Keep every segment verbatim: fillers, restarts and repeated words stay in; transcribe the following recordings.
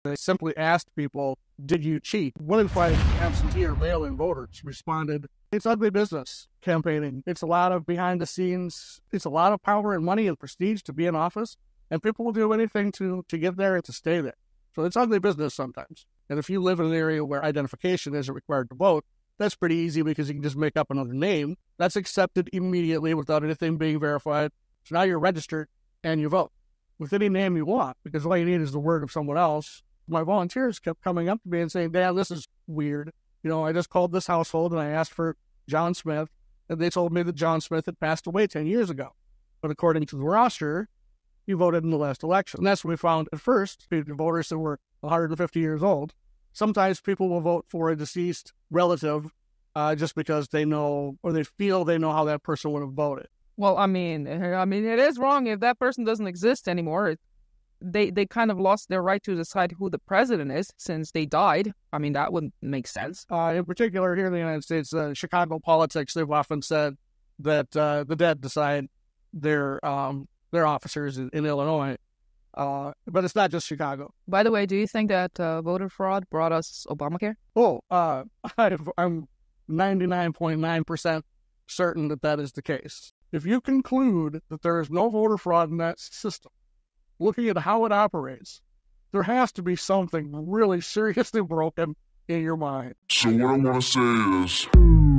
They simply asked people, did you cheat? One in five absentee or mail-in voters responded, it's ugly business, campaigning. It's a lot of behind the scenes. It's a lot of power and money and prestige to be in office, and people will do anything to, to get there and to stay there. So it's ugly business sometimes. And if you live in an area where identification isn't required to vote, that's pretty easy because you can just make up another name. That's accepted immediately without anything being verified. So now you're registered and you vote with any name you want, because all you need is the word of someone else. My volunteers kept coming up to me and saying, Dan, this is weird. You know, I just called this household and I asked for John Smith, and they told me that John Smith had passed away ten years ago. But according to the roster, he voted in the last election. And that's what we found at first, the voters that were one hundred fifty years old. Sometimes people will vote for a deceased relative uh, just because they know, or they feel they know how that person would have voted. Well, I mean, I mean, it is wrong if that person doesn't exist anymore. It, they they kind of lost their right to decide who the president is since they died. I mean, that wouldn't make sense. Uh, in particular, here in the United States, uh, Chicago politics, they've often said that uh, the dead decide their um, their officers in, in Illinois. Uh, but it's not just Chicago. By the way, do you think that uh, voter fraud brought us Obamacare? Oh, uh, I've, I'm ninety-nine point nine percent certain that that is the case. If you conclude that there is no voter fraud in that system, looking at how it operates, there has to be something really seriously broken in your mind. So what I want to say is...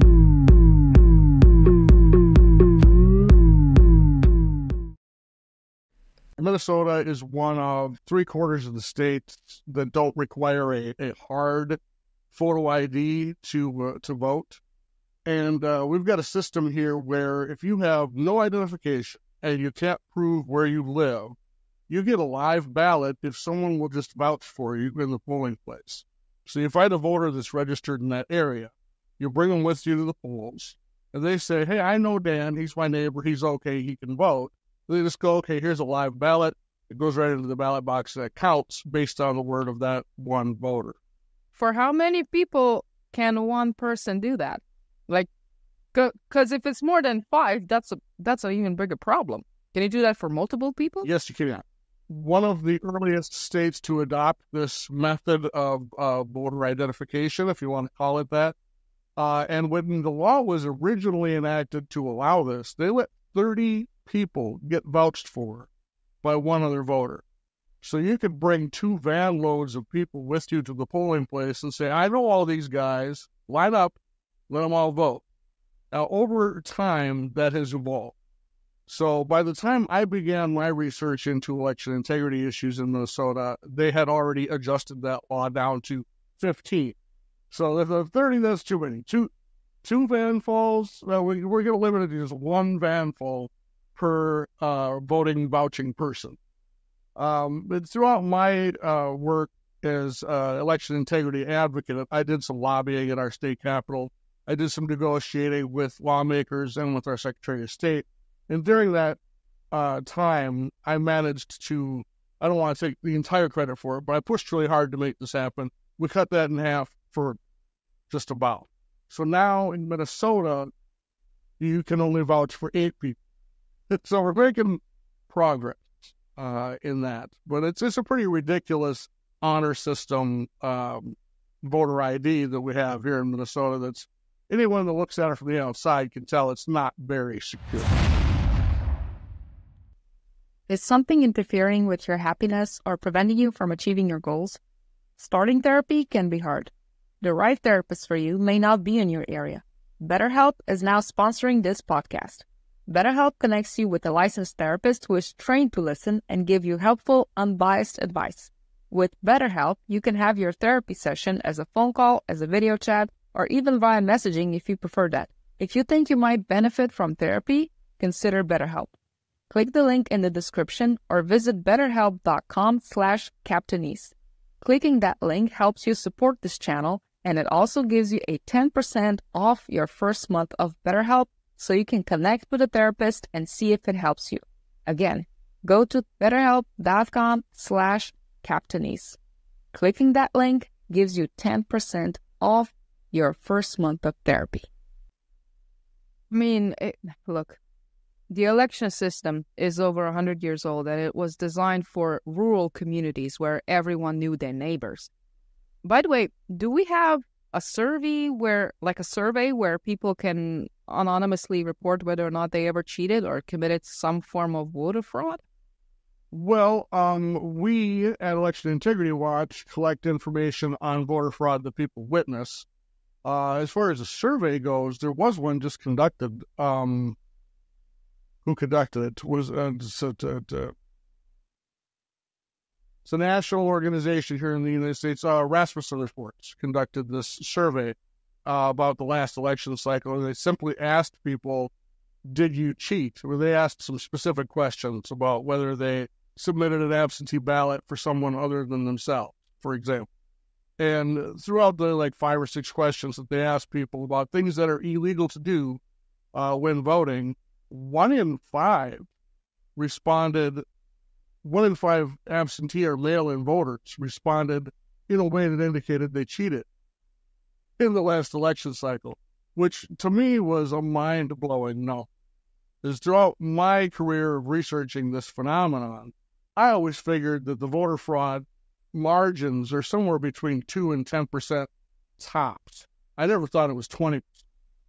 Minnesota is one of three quarters of the states that don't require a, a hard photo I D to uh, to vote. And uh, we've got a system here where if you have no identification and you can't prove where you live, you get a live ballot if someone will just vouch for you in the polling place. So you find a voter that's registered in that area. You bring them with you to the polls, and they say, hey, I know Dan. He's my neighbor. He's okay. He can vote. They just go, okay, here's a live ballot. It goes right into the ballot box that counts based on the word of that one voter. For how many people can one person do that? Like, because if it's more than five, that's a that's an even bigger problem. Can you do that for multiple people? Yes, you can. One of the earliest states to adopt this method of uh, voter identification, if you want to call it that, uh, and when the law was originally enacted to allow this, they let thirty people get vouched for by one other voter. So you could bring two van loads of people with you to the polling place and say, I know all these guys, line up, let them all vote. Now, over time, that has evolved. So by the time I began my research into election integrity issues in Minnesota, they had already adjusted that law down to fifteen. So if there's thirty, that's too many. Two, two vanfuls, well, we, we're going to limit it to just one vanful per uh, voting vouching person. Um, but throughout my uh, work as uh, election integrity advocate, I did some lobbying at our state capitol. I did some negotiating with lawmakers and with our Secretary of State. And during that uh, time, I managed to, I don't want to take the entire credit for it, but I pushed really hard to make this happen. We cut that in half for just about. So now in Minnesota, you can only vouch for eight people. So we're making progress uh, in that. But it's, it's a pretty ridiculous honor system um, voter I D that we have here in Minnesota that's anyone that looks at it from the outside can tell it's not very secure. Is something interfering with your happiness or preventing you from achieving your goals? Starting therapy can be hard. The right therapist for you may not be in your area. BetterHelp is now sponsoring this podcast. BetterHelp connects you with a licensed therapist who is trained to listen and give you helpful, unbiased advice. With BetterHelp, you can have your therapy session as a phone call, as a video chat, or even via messaging if you prefer that. If you think you might benefit from therapy, consider BetterHelp. Click the link in the description or visit betterhelp.com slash Captainese. Clicking that link helps you support this channel, and it also gives you a ten percent off your first month of BetterHelp so you can connect with a therapist and see if it helps you. Again, go to betterhelp.com slash Captainese. Clicking that link gives you ten percent off your first month of therapy. I mean, it, look, the election system is over one hundred years old, and it was designed for rural communities where everyone knew their neighbors. By the way, do we have a survey where, like a survey where people can anonymously report whether or not they ever cheated or committed some form of voter fraud? Well, um, we at Election Integrity Watch collect information on voter fraud that people witness. Uh, as far as a survey goes, there was one just conducted. Um, who conducted it? Was uh, so, to, to, it's a national organization here in the United States. Uh, Rasmussen Reports conducted this survey uh, about the last election cycle, and they simply asked people, "Did you cheat?" Or they asked some specific questions about whether they submitted an absentee ballot for someone other than themselves, for example. And throughout the like five or six questions that they asked people about things that are illegal to do uh, when voting, one in five responded, one in five absentee or mail-in voters responded in a way that indicated they cheated in the last election cycle, which to me was a mind-blowing no. Because throughout my career of researching this phenomenon, I always figured that the voter fraud margins are somewhere between two and ten percent tops. I never thought it was twenty percent.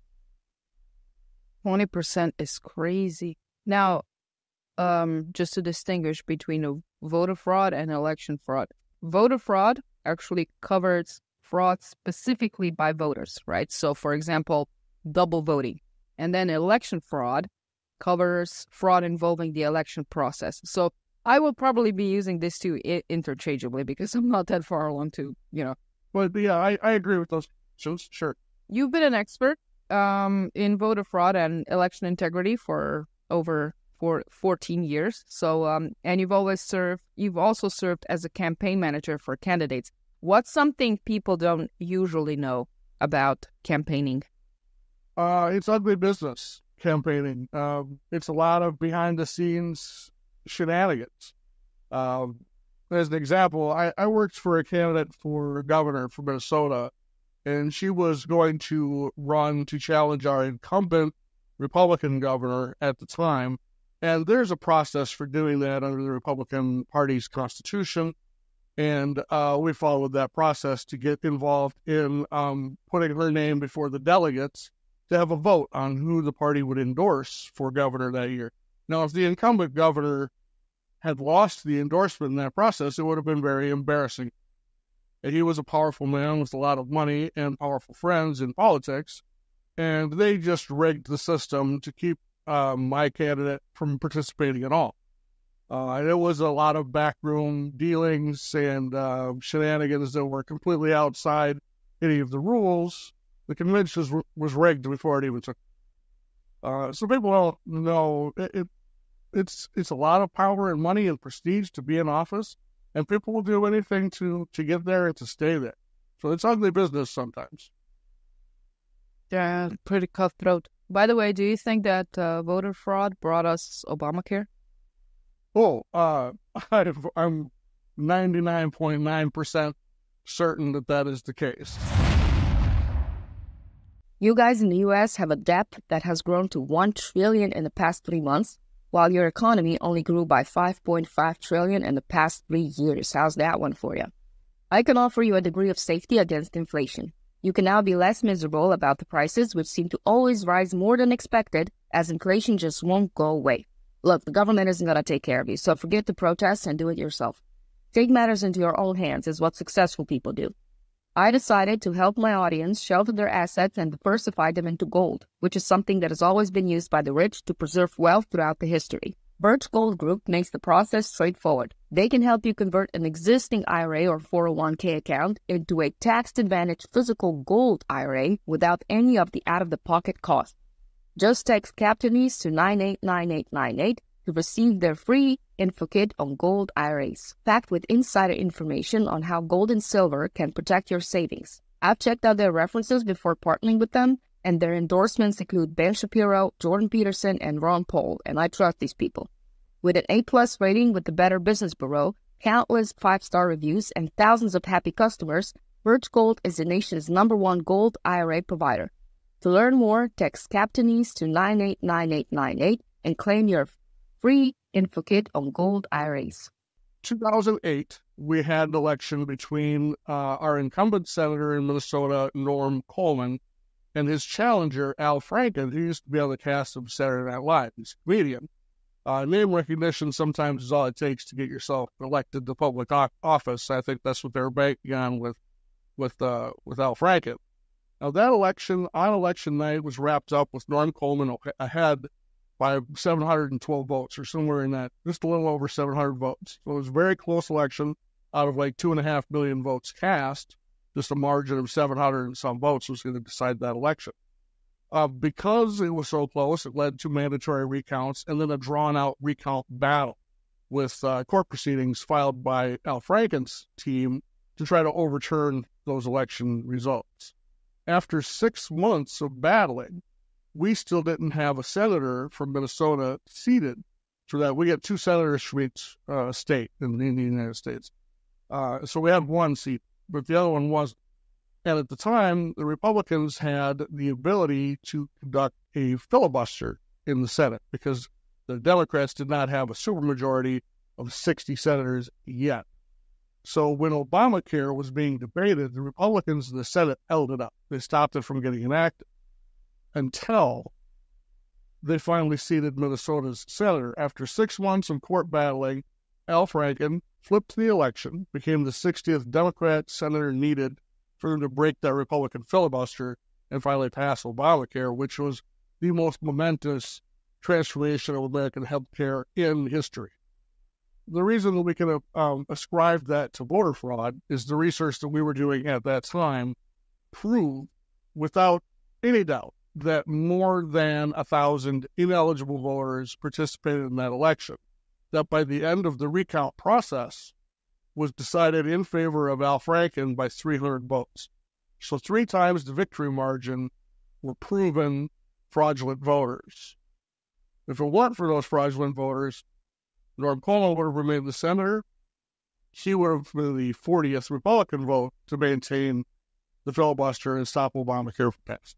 twenty percent is crazy. Now, um, just to distinguish between a voter fraud and election fraud. Voter fraud actually covers fraud specifically by voters, right? So, for example, double voting. And then election fraud covers fraud involving the election process. So I will probably be using these two I- interchangeably because I'm not that far along to, you know. But yeah, I, I agree with those. Sure. You've been an expert um, in voter fraud and election integrity for over for fourteen years. So, um, and you've always served, you've also served as a campaign manager for candidates. What's something people don't usually know about campaigning? Uh, it's ugly business, campaigning. Um, it's a lot of behind-the-scenes shenanigans. Um, as an example, I, I worked for a candidate for governor for Minnesota, and she was going to run to challenge our incumbent Republican governor at the time. And there's a process for doing that under the Republican Party's constitution. And uh, we followed that process to get involved in um, putting her name before the delegates to have a vote on who the party would endorse for governor that year. Now, if the incumbent governor had lost the endorsement in that process, it would have been very embarrassing. And he was a powerful man with a lot of money and powerful friends in politics, and they just rigged the system to keep uh, my candidate from participating at all. Uh, and it was a lot of backroom dealings and uh, shenanigans that were completely outside any of the rules. The convention was, was rigged before it even took. Uh, so people don't know it, it. It's it's a lot of power and money and prestige to be in office, and people will do anything to to get there and to stay there. So it's ugly business sometimes. Yeah, pretty cutthroat. By the way, do you think that uh, voter fraud brought us Obamacare? Oh, uh, I've, I'm ninety-nine point nine percent certain that that is the case. You guys in the U S have a debt that has grown to one trillion dollars in the past three months, while your economy only grew by five point five trillion dollars in the past three years. How's that one for you? I can offer you a degree of safety against inflation. You can now be less miserable about the prices, which seem to always rise more than expected, as inflation just won't go away. Look, the government isn't going to take care of you, so forget the protests and do it yourself. Take matters into your own hands is what successful people do. I decided to help my audience shelter their assets and diversify them into gold, which is something that has always been used by the rich to preserve wealth throughout the history. Birch Gold Group makes the process straightforward. They can help you convert an existing I R A or four oh one k account into a tax-advantaged physical gold I R A without any of the out-of-the-pocket costs. Just text CAPTAINESE to nine eight nine eight nine eight to receive their free info kit on gold I R As, packed with insider information on how gold and silver can protect your savings. I've checked out their references before partnering with them, and their endorsements include Ben Shapiro, Jordan Peterson, and Ron Paul, and I trust these people. With an A-plus rating with the Better Business Bureau, countless five-star reviews, and thousands of happy customers, Birch Gold is the nation's number one gold I R A provider. To learn more, text CAPTAINESE to nine eight nine eight nine eight and claim your free infocate on gold I R As. two thousand eight, we had an election between uh, our incumbent senator in Minnesota, Norm Coleman, and his challenger, Al Franken, who used to be on the cast of Saturday Night Live. He's a comedian. Uh, name recognition sometimes is all it takes to get yourself elected to public o- office. I think that's what they're banking on with with uh, with Al Franken. Now, that election, on election night, was wrapped up with Norm Coleman ahead by seven hundred twelve votes, or somewhere in that, just a little over seven hundred votes. So it was a very close election out of like two and a half million votes cast. Just a margin of seven hundred and some votes was going to decide that election. Uh, because it was so close, it led to mandatory recounts and then a drawn-out recount battle with uh, court proceedings filed by Al Franken's team to try to overturn those election results. After six months of battling, we still didn't have a senator from Minnesota seated for that. We get two senators from each uh, state in, in the United States. Uh, so we had one seat, but the other one wasn't. And at the time, the Republicans had the ability to conduct a filibuster in the Senate because the Democrats did not have a supermajority of sixty senators yet. So when Obamacare was being debated, the Republicans in the Senate held it up. They stopped it from getting enacted until they finally seated Minnesota's senator. After six months of court battling, Al Franken flipped the election, became the sixtieth Democrat senator needed for them to break that Republican filibuster and finally pass Obamacare, which was the most momentous transformation of American healthcare in history. The reason that we can um, ascribe that to voter fraud is the research that we were doing at that time proved without any doubt that more than a thousand ineligible voters participated in that election, that by the end of the recount process was decided in favor of Al Franken by three hundred votes. So three times the victory margin were proven fraudulent voters. If it weren't for those fraudulent voters, Norm Coleman would have remained the senator. He would have been the fortieth Republican vote to maintain the filibuster and stop Obamacare from passing.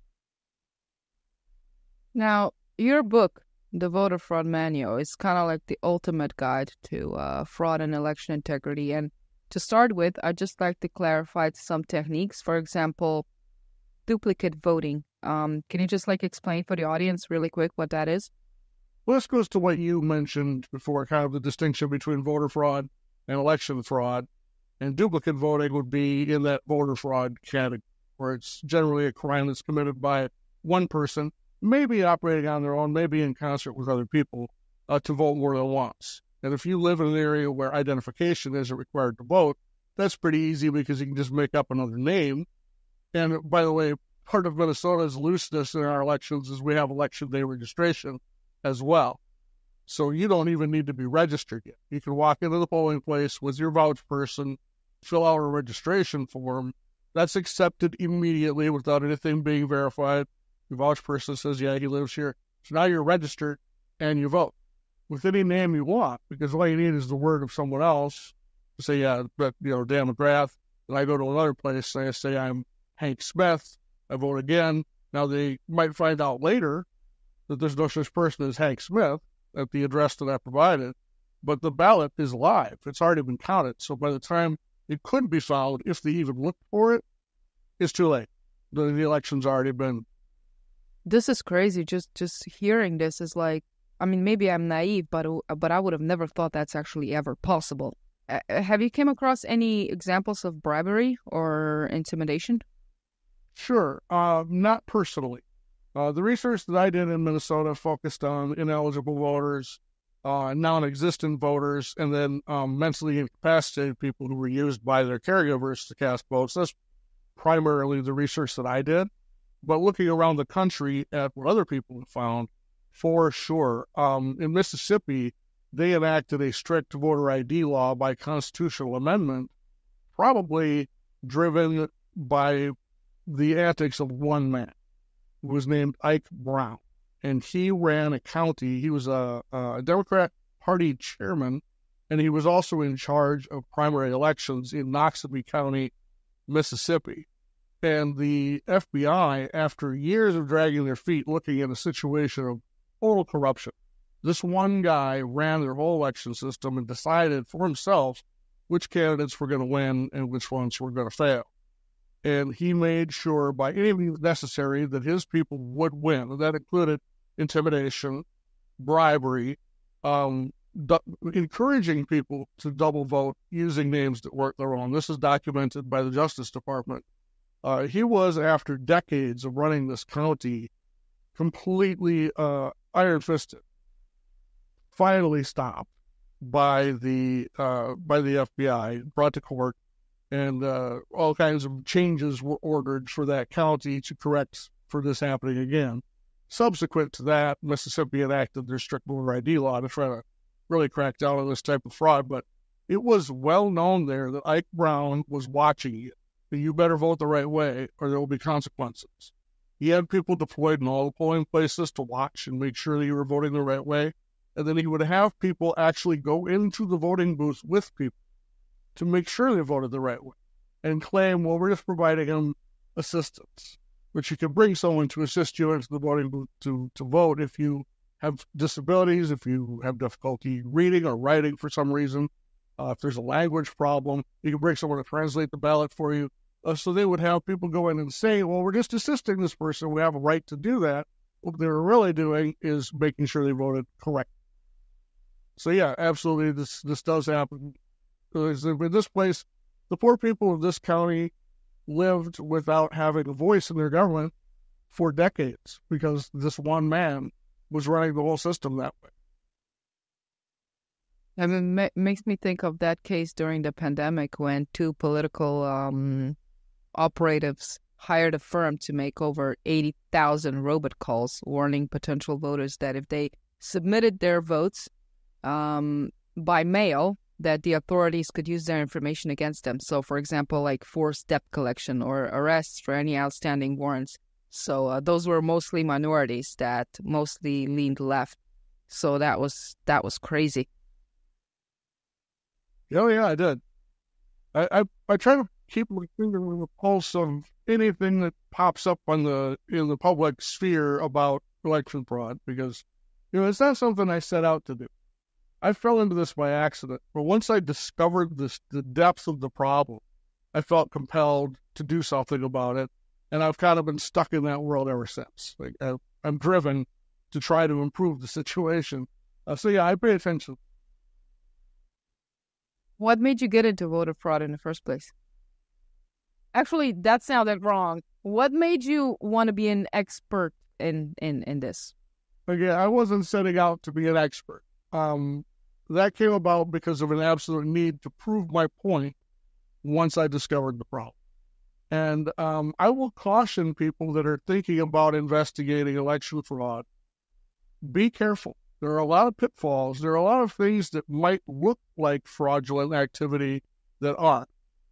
Now, your book, The Voter Fraud Manual, is kind of like the ultimate guide to uh, fraud and election integrity. And to start with, I'd just like to clarify some techniques. For example, duplicate voting. Um, can you just like explain for the audience really quick what that is? Well, this goes to what you mentioned before, kind of the distinction between voter fraud and election fraud. And duplicate voting would be in that voter fraud category, where it's generally a crime that's committed by one person, maybe operating on their own, maybe in concert with other people, uh, to vote more than once. And if you live in an area where identification isn't required to vote, that's pretty easy because you can just make up another name. And by the way, part of Minnesota's looseness in our elections is we have election day registration as well. So you don't even need to be registered yet. You can walk into the polling place with your vouch person, fill out a registration form. That's accepted immediately without anything being verified. Your vouch person says, yeah, he lives here. So now you're registered and you vote with any name you want, because all you need is the word of someone else to say, yeah, but, you know, Dan McGrath. And I go to another place and I say, I'm Hank Smith. I vote again. Now they might find out later that there's no such person as Hank Smith at the address that I provided, but the ballot is live. It's already been counted. So by the time it could be found, if they even looked for it, it's too late. The, the election's already been. This is crazy. Just just hearing this is like, I mean, maybe I'm naive, but but I would have never thought that's actually ever possible. Uh, have you come across any examples of bribery or intimidation? Sure. Uh, not personally. Uh, the research that I did in Minnesota focused on ineligible voters, uh, non-existent voters, and then um, mentally incapacitated people who were used by their caregivers to cast votes. That's primarily the research that I did. But looking around the country at what other people have found, for sure, um, in Mississippi, they enacted a strict voter I D law by constitutional amendment, probably driven by the antics of one man who was named Ike Brown. And he ran a county. He was a, a Democrat Party chairman, and he was also in charge of primary elections in Noxubee County, Mississippi. And the F B I, after years of dragging their feet looking at a situation of total corruption. This one guy ran their whole election system and decided for himself which candidates were going to win and which ones were going to fail. And he made sure by any means necessary that his people would win. And that included intimidation, bribery, um, du- encouraging people to double vote using names that weren't their own. This is documented by the Justice Department. Uh, he was, after decades of running this county, completely uh, iron-fisted, finally stopped by the uh, by the F B I, brought to court, and uh, all kinds of changes were ordered for that county to correct for this happening again. Subsequent to that, Mississippi enacted their strict voter I D law to try to really crack down on this type of fraud, but it was well known there that Ike Brown was watching you. You better vote the right way or there will be consequences. He had people deployed in all the polling places to watch and make sure that you were voting the right way. And then he would have people actually go into the voting booth with people to make sure they voted the right way and claim, well, we're just providing them assistance, which you can bring someone to assist you into the voting booth to, to vote if you have disabilities, if you have difficulty reading or writing for some reason, uh, if there's a language problem, you can bring someone to translate the ballot for you. Uh, so they would have people go in and say, well, we're just assisting this person. We have a right to do that. What they were really doing is making sure they voted correct. So, yeah, absolutely, this this does happen. In this place, the poor people of this county lived without having a voice in their government for decades because this one man was running the whole system that way. And it ma- makes me think of that case during the pandemic when two political um, operatives hired a firm to make over eighty thousand robocalls warning potential voters that if they submitted their votes um, by mail, that the authorities could use their information against them. So, for example, like forced debt collection or arrests for any outstanding warrants. So uh, those were mostly minorities that mostly leaned left. So that was that was crazy. Oh, yeah, I did. I, I, I try to keep my finger on the pulse of anything that pops up on the in the public sphere about election fraud because, you know, it's not something I set out to do. I fell into this by accident, but once I discovered this, the depth of the problem, I felt compelled to do something about it, and I've kind of been stuck in that world ever since. Like I, I'm driven to try to improve the situation. Uh, so yeah, I pay attention. What made you get into voter fraud in the first place? Actually, that sounded wrong. What made you want to be an expert in, in, in this? Again, I wasn't setting out to be an expert. Um, that came about because of an absolute need to prove my point once I discovered the problem. And um, I will caution people that are thinking about investigating election fraud, be careful. There are a lot of pitfalls. There are a lot of things that might look like fraudulent activity that aren't.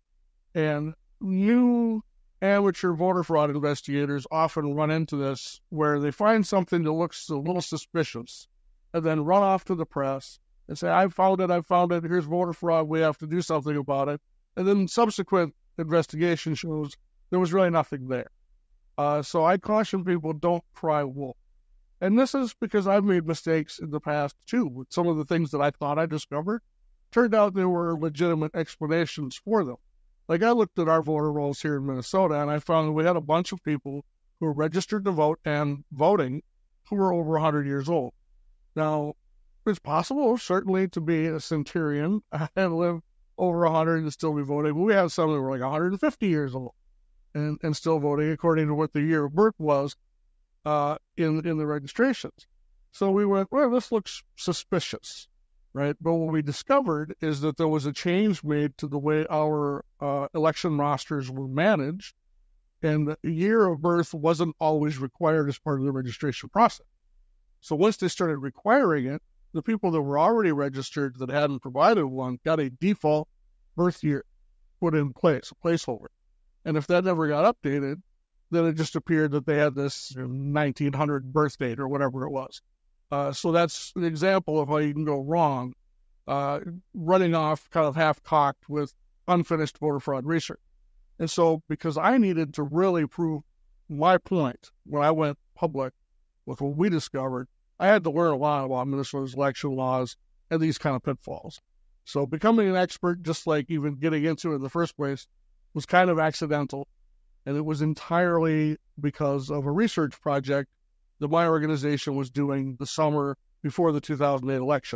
And new amateur voter fraud investigators often run into this where they find something that looks a little suspicious and then run off to the press and say, I found it, I found it, here's voter fraud, we have to do something about it. And then subsequent investigation shows there was really nothing there. Uh, so I caution people, don't cry wolf. And this is because I've made mistakes in the past, too, with some of the things that I thought I discovered. Turned out there were legitimate explanations for them. Like I looked at our voter rolls here in Minnesota, and I found that we had a bunch of people who were registered to vote and voting who were over one hundred years old. Now, it's possible, certainly, to be a centurion and live over one hundred and still be voting. But we have some that were like one hundred fifty years old and, and still voting according to what the year of birth was uh, in, in the registrations. So we went, well, this looks suspicious, right? But what we discovered is that there was a change made to the way our uh, election rosters were managed, and the year of birth wasn't always required as part of the registration process. So once they started requiring it, the people that were already registered that hadn't provided one got a default birth year put in place, a placeholder. And if that never got updated, then it just appeared that they had this nineteen hundred birth date or whatever it was. Uh, so that's an example of how you can go wrong, uh, running off kind of half-cocked with unfinished voter fraud research. And so because I needed to really prove my point when I went public with what we discovered, I had to learn a lot about Minnesota's election laws and these kind of pitfalls. So becoming an expert, just like even getting into it in the first place, was kind of accidental. And it was entirely because of a research project that my organization was doing the summer before the two thousand eight election.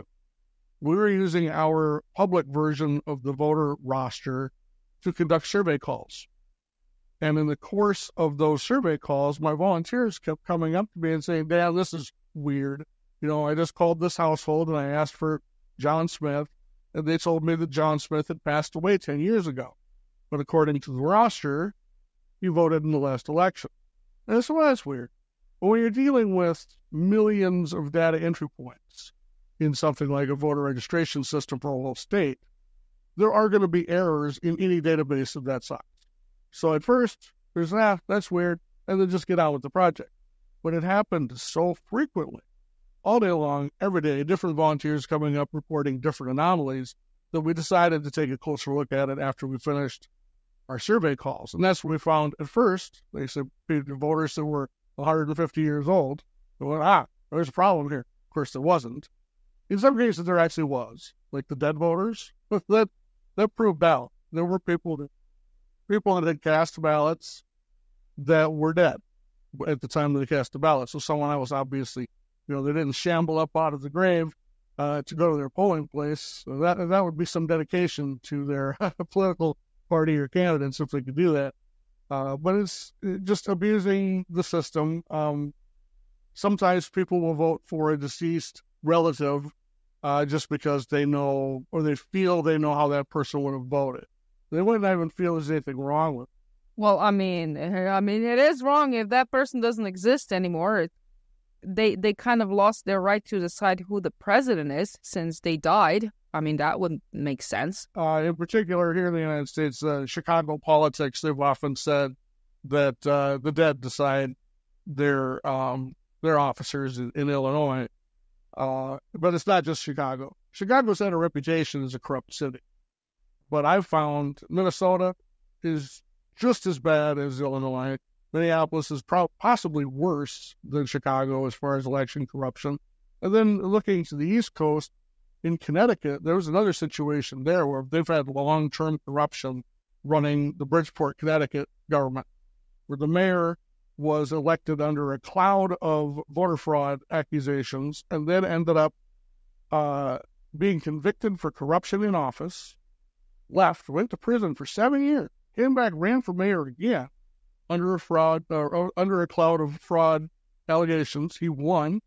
We were using our public version of the voter roster to conduct survey calls. And in the course of those survey calls, my volunteers kept coming up to me and saying, Dan, this is weird. You know, I just called this household and I asked for John Smith, and they told me that John Smith had passed away ten years ago. But according to the roster, he voted in the last election. And so that's weird. But when you're dealing with millions of data entry points in something like a voter registration system for a whole state, there are going to be errors in any database of that size. So at first, there's that, that's weird, and then just get on with the project. But it happened so frequently, all day long, every day, different volunteers coming up reporting different anomalies, that we decided to take a closer look at it after we finished our survey calls. And that's what we found at first. They said voters that were one hundred fifty years old. We went, ah, there's a problem here. Of course, there wasn't. In some cases, there actually was, like the dead voters. But that that proved out. There were people that people that had cast ballots that were dead at the time they cast the ballot. So someone else, obviously, you know, they didn't shamble up out of the grave uh, to go to their polling place. So that that would be some dedication to their political party or candidates if they could do that. Uh, but it's just abusing the system. Um, sometimes people will vote for a deceased relative uh, just because they know or they feel they know how that person would have voted. They wouldn't even feel there's anything wrong with it. Well, I mean, I mean, it is wrong if that person doesn't exist anymore. They they kind of lost their right to decide who the president is since they died. I mean, that wouldn't make sense. Uh, in particular, here in the United States, uh, Chicago politics, they've often said that uh, the dead decide their um, their officers in, in Illinois. Uh, but it's not just Chicago. Chicago's had a reputation as a corrupt city. But I've found Minnesota is just as bad as Illinois. Minneapolis is pro- possibly worse than Chicago as far as election corruption. And then looking to the East Coast, in Connecticut, there was another situation there where they've had long-term corruption running the Bridgeport, Connecticut government, where the mayor was elected under a cloud of voter fraud accusations and then ended up uh, being convicted for corruption in office, left, went to prison for seven years, came back, ran for mayor again under a fraud, uh, under a cloud of fraud allegations. He won,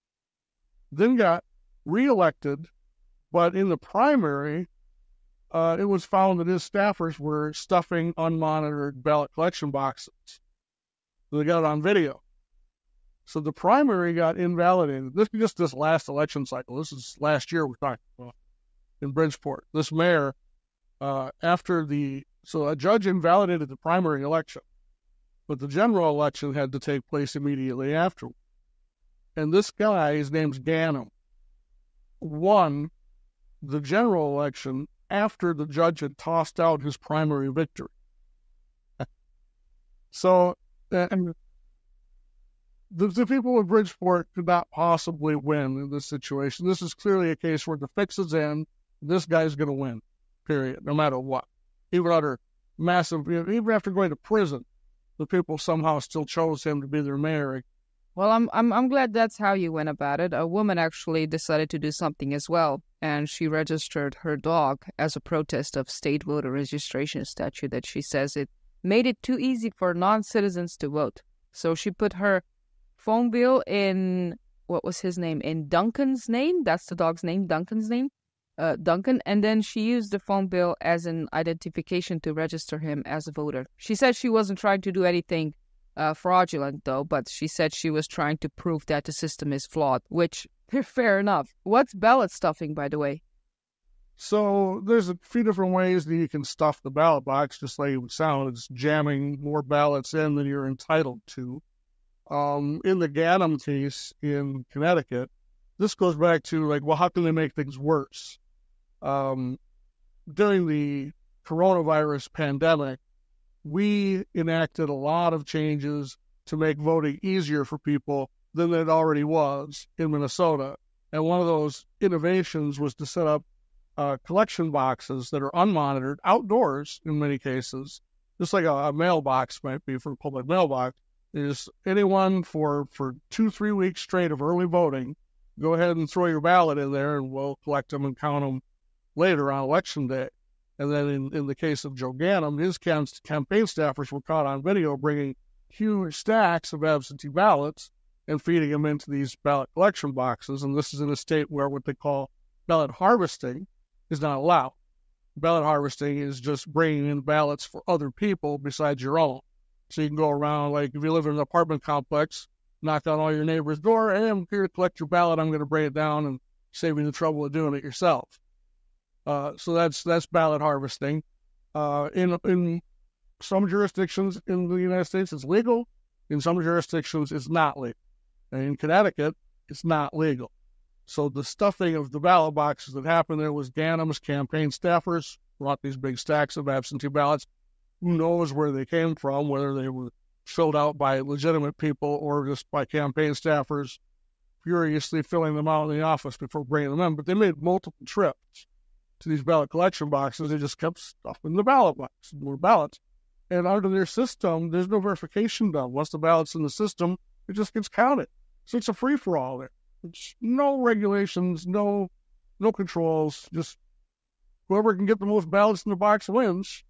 then got reelected. But in the primary, uh, it was found that his staffers were stuffing unmonitored ballot collection boxes. So they got it on video. So the primary got invalidated. This is just this last election cycle. This is last year we're talking about in Bridgeport. This mayor, uh, after the, so a judge invalidated the primary election, but the general election had to take place immediately after. And this guy, his name's Ganem, won the general election after the judge had tossed out his primary victory. So and the, the people of Bridgeport could not possibly win in this situation. This is clearly a case where the fix is in. This guy's going to win, period, no matter what. Even under massive, even after going to prison, the people somehow still chose him to be their mayor. Well, I'm I'm I'm glad that's how you went about it. A woman actually decided to do something as well, and she registered her dog as a protest of state voter registration statute that she says it made it too easy for non-citizens to vote. So she put her phone bill in, what was his name? In Duncan's name. That's the dog's name, Duncan's name. Uh, Duncan. And then she used the phone bill as an identification to register him as a voter. She said she wasn't trying to do anything Uh, fraudulent, though, but she said she was trying to prove that the system is flawed, which, fair enough. What's ballot stuffing, by the way? So there's a few different ways that you can stuff the ballot box, just like it would sound. It's jamming more ballots in than you're entitled to. Um, in the Ganem case in Connecticut, this goes back to, like, well, how can they make things worse? Um, during the coronavirus pandemic, we enacted a lot of changes to make voting easier for people than it already was in Minnesota. And one of those innovations was to set up uh, collection boxes that are unmonitored, outdoors in many cases, just like a, a mailbox might be for a public mailbox. Is anyone for, for two, three weeks straight of early voting, go ahead and throw your ballot in there and we'll collect them and count them later on election day. And then in, in the case of Joe Ganim, his cam- campaign staffers were caught on video bringing huge stacks of absentee ballots and feeding them into these ballot collection boxes. And this is in a state where what they call ballot harvesting is not allowed. Ballot harvesting is just bringing in ballots for other people besides your own. So you can go around, like if you live in an apartment complex, knock on all your neighbor's door, hey, I'm here to collect your ballot, I'm going to bring it down and save you the trouble of doing it yourself. Uh, so that's that's ballot harvesting. Uh, in in some jurisdictions in the United States, it's legal. In some jurisdictions, it's not legal. And in Connecticut, it's not legal. So the stuffing of the ballot boxes that happened there was Ganim's campaign staffers brought these big stacks of absentee ballots. Who knows where they came from, whether they were filled out by legitimate people or just by campaign staffers furiously filling them out in the office before bringing them in. But they made multiple trips to these ballot collection boxes. They just kept stuffing the ballot boxes, more ballots. And under their system, there's no verification done. Once the ballot's in the system, it just gets counted. So it's a free-for-all there. It's no regulations, no no controls. Just whoever can get the most ballots in the box wins.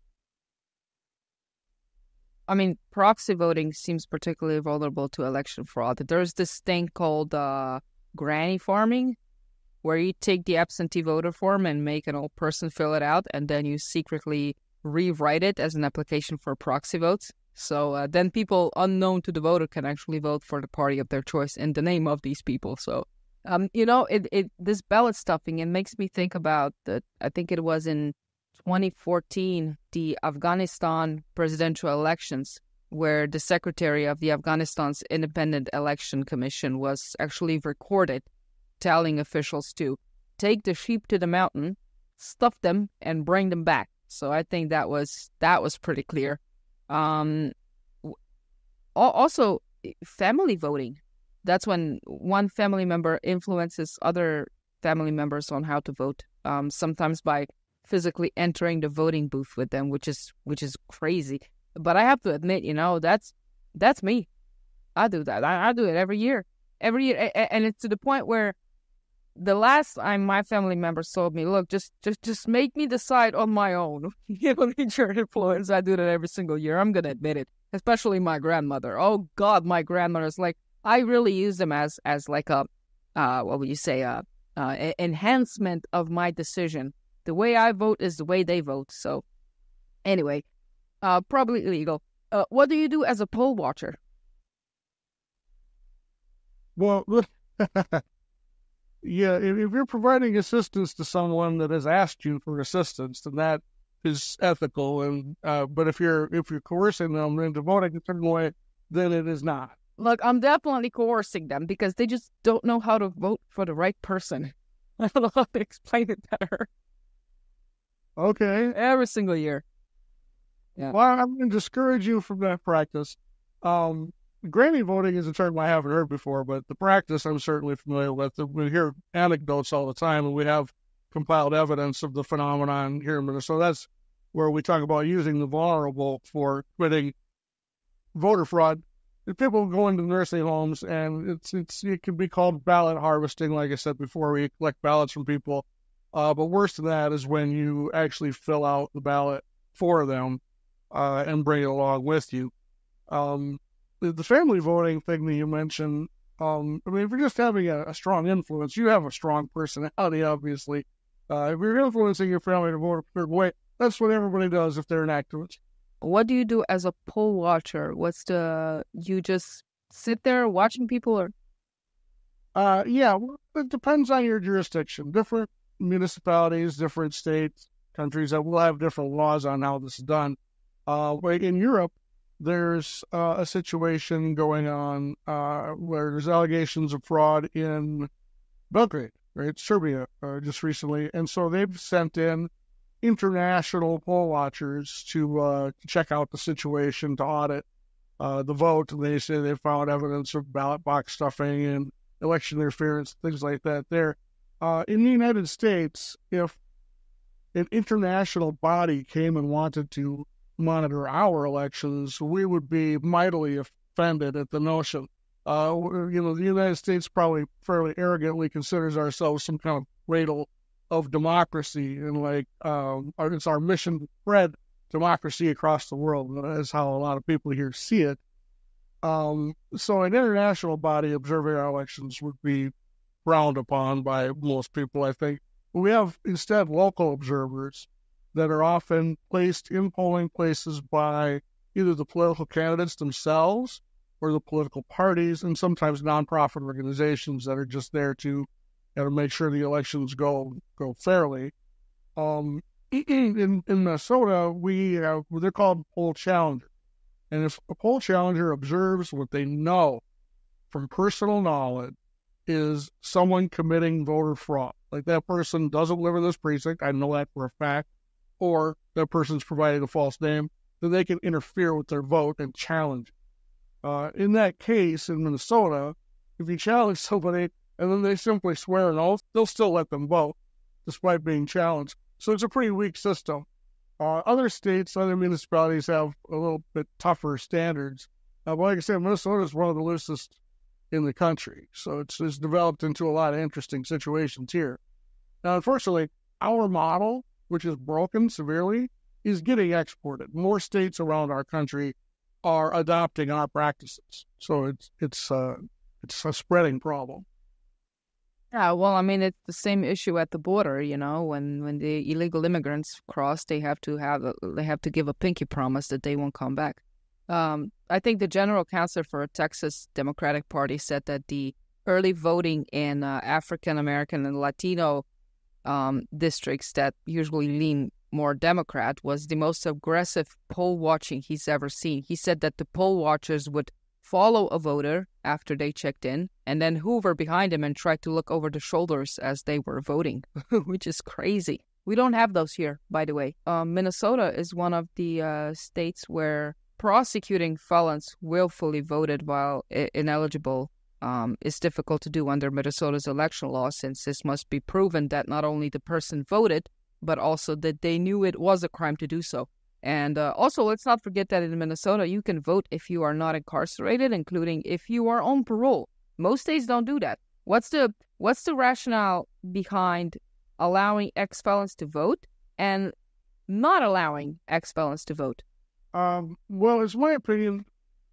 I mean, proxy voting seems particularly vulnerable to election fraud. There's this thing called uh, granny farming, where you take the absentee voter form and make an old person fill it out, and then you secretly rewrite it as an application for proxy votes. So uh, then people unknown to the voter can actually vote for the party of their choice in the name of these people. So, um, you know, it, it this ballot stuffing, it makes me think about, the, I think it was in twenty fourteen, the Afghanistan presidential elections, where the secretary of the Afghanistan's Independent Election Commission was actually recorded telling officials to take the sheep to the mountain, stuff them, and bring them back. So I think that was that was pretty clear. Um, also, family voting. That's when one family member influences other family members on how to vote, um, sometimes by physically entering the voting booth with them, which is which is crazy. But I have to admit, you know, that's that's me. I do that. I, I do it every year. Every year. And it's to the point where the last time my family members told me, look, just just just make me decide on my own. You don't need your influence. I do that every single year. I'm going to admit it. Especially my grandmother. Oh, God, my grandmother's like, I really use them as, as like a, uh, what would you say, a, uh, enhancement of my decision. The way I vote is the way they vote. So anyway, uh, probably illegal. Uh, what do you do as a poll watcher? Well, yeah, if, if you're providing assistance to someone that has asked you for assistance, then that is ethical. And uh, but if you're if you're coercing them into voting a certain way, then it is not. Look, I'm definitely coercing them because they just don't know how to vote for the right person. I don't know how to explain it better. Okay. Every single year. Yeah. Well, I'm going to discourage you from that practice. Um, granny voting is a term I haven't heard before, but the practice I'm certainly familiar with. We hear anecdotes all the time, and we have compiled evidence of the phenomenon here in Minnesota. That's where we talk about using the vulnerable for quitting voter fraud. People go into nursing homes, and it's it's it can be called ballot harvesting, like I said before. We collect ballots from people. Uh, but worse than that is when you actually fill out the ballot for them uh, and bring it along with you. Um, the, the family voting thing that you mentioned, um, I mean, if you're just having a, a strong influence, you have a strong personality, obviously. Uh, if you're influencing your family to vote a certain way, that's what everybody does if they're an activist. What do you do as a poll watcher? What's the, you just sit there watching people or? Uh, yeah, well, it depends on your jurisdiction. Different municipalities, different states, countries that will have different laws on how this is done. Uh, like in Europe, there's uh, a situation going on uh, where there's allegations of fraud in Belgrade, right? Serbia, uh, just recently. And so they've sent in international poll watchers to uh, check out the situation, to audit uh, the vote, and they say they found evidence of ballot box stuffing and election interference, things like that there. Uh, in the United States, if an international body came and wanted to monitor our elections, we would be mightily offended at the notion. Uh, you know, the United States probably fairly arrogantly considers ourselves some kind of cradle of democracy, and like um, it's our mission to spread democracy across the world. That's how a lot of people here see it. Um, so an international body observing our elections would be frowned upon by most people, I think. We have instead local observers that are often placed in polling places by either the political candidates themselves or the political parties, and sometimes nonprofit organizations that are just there to, you know, make sure the elections go go fairly. Um, in, in Minnesota, we have, they're called poll challengers. And if a poll challenger observes what they know from personal knowledge is someone committing voter fraud, like that person doesn't live in this precinct, I know that for a fact, or that person's providing a false name, then they can interfere with their vote and challenge it. Uh, in that case, in Minnesota, if you challenge somebody and then they simply swear an oath, they'll still let them vote, despite being challenged. So it's a pretty weak system. Uh, other states, other municipalities have a little bit tougher standards. Uh, but like I said, Minnesota is one of the loosest in the country. So it's, it's developed into a lot of interesting situations here. Now, unfortunately, our model, which is broken severely, is getting exported. More states around our country are adopting our practices. So it's it's uh, it's a spreading problem. Yeah, well, I mean, it's the same issue at the border. You know, when, when the illegal immigrants cross, they have to have a, they have to give a pinky promise that they won't come back. Um, I think the general counsel for Texas Democratic Party said that the early voting in uh, African American and Latino um, districts that usually lean more Democrat was the most aggressive poll watching he's ever seen. He said that the poll watchers would follow a voter after they checked in and then hoover behind him and try to look over the shoulders as they were voting, which is crazy. We don't have those here, by the way. Um, Minnesota is one of the uh, states where prosecuting felons willfully voted while I- ineligible um, is difficult to do under Minnesota's election law, since this must be proven that not only the person voted, but also that they knew it was a crime to do so. And uh, also, let's not forget that in Minnesota, you can vote if you are not incarcerated, including if you are on parole. Most states don't do that. What's the what's the rationale behind allowing ex-felons to vote and not allowing ex-felons to vote? Um, well, it's my opinion,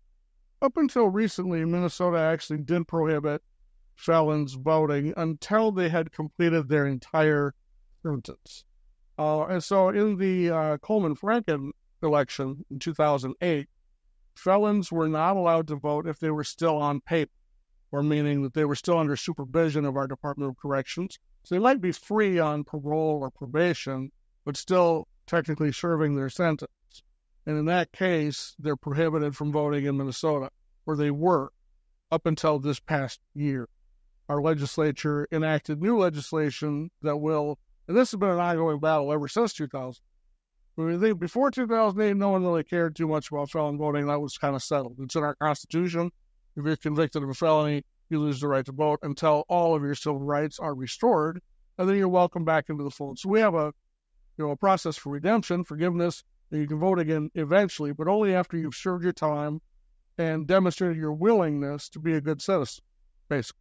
up until recently, Minnesota actually did prohibit felons voting until they had completed their entire sentence. Uh, and so in the uh, Coleman-Franken election in two thousand eight, felons were not allowed to vote if they were still on paper, or meaning that they were still under supervision of our Department of Corrections. So they might be free on parole or probation, but still technically serving their sentence. And in that case, they're prohibited from voting in Minnesota, or they were, up until this past year. Our legislature enacted new legislation that will, and this has been an ongoing battle ever since two thousand. I mean, before two thousand eight, no one really cared too much about felon voting. That was kind of settled. It's in our Constitution. If you're convicted of a felony, you lose the right to vote until all of your civil rights are restored, and then you're welcome back into the fold. So we have a, you know, a process for redemption, forgiveness, and you can vote again eventually, but only after you've served your time and demonstrated your willingness to be a good citizen, basically.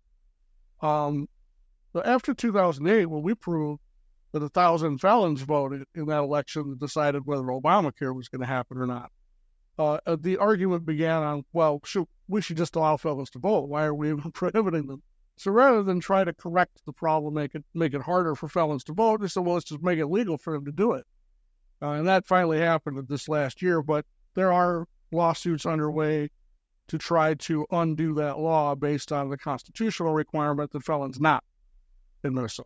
Um, but after two thousand eight, when we proved that a thousand felons voted in that election that decided whether Obamacare was going to happen or not, uh, the argument began on, well, shoot, we should just allow felons to vote. Why are we even prohibiting them? So rather than try to correct the problem, make it make it harder for felons to vote, they said, well, let's just make it legal for them to do it. Uh, and that finally happened this last year, but there are lawsuits underway to try to undo that law based on the constitutional requirement that felons not in Minnesota.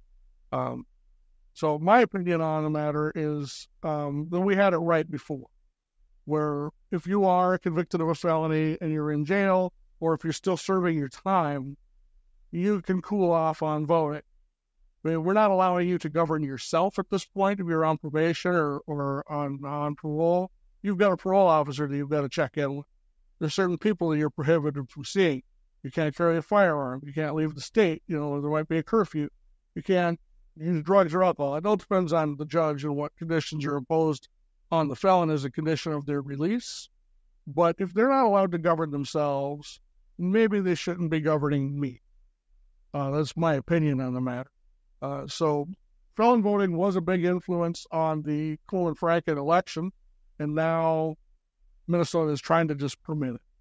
Um, so my opinion on the matter is um, that we had it right before, where if you are convicted of a felony and you're in jail, or if you're still serving your time, you can cool off on voting. I mean, we're not allowing you to govern yourself at this point if you're on probation or, or on, on parole. You've got a parole officer that you've got to check in with. there's certain people that you're prohibited from seeing. You can't carry a firearm. You can't leave the state. You know, there might be a curfew. You can't use drugs or alcohol. It all depends on the judge and what conditions are imposed on the felon as a condition of their release. But if they're not allowed to govern themselves, maybe they shouldn't be governing me. Uh, that's my opinion on the matter. Uh, so felon voting was a big influence on the Colin Franken election, and now Minnesota is trying to just permit it.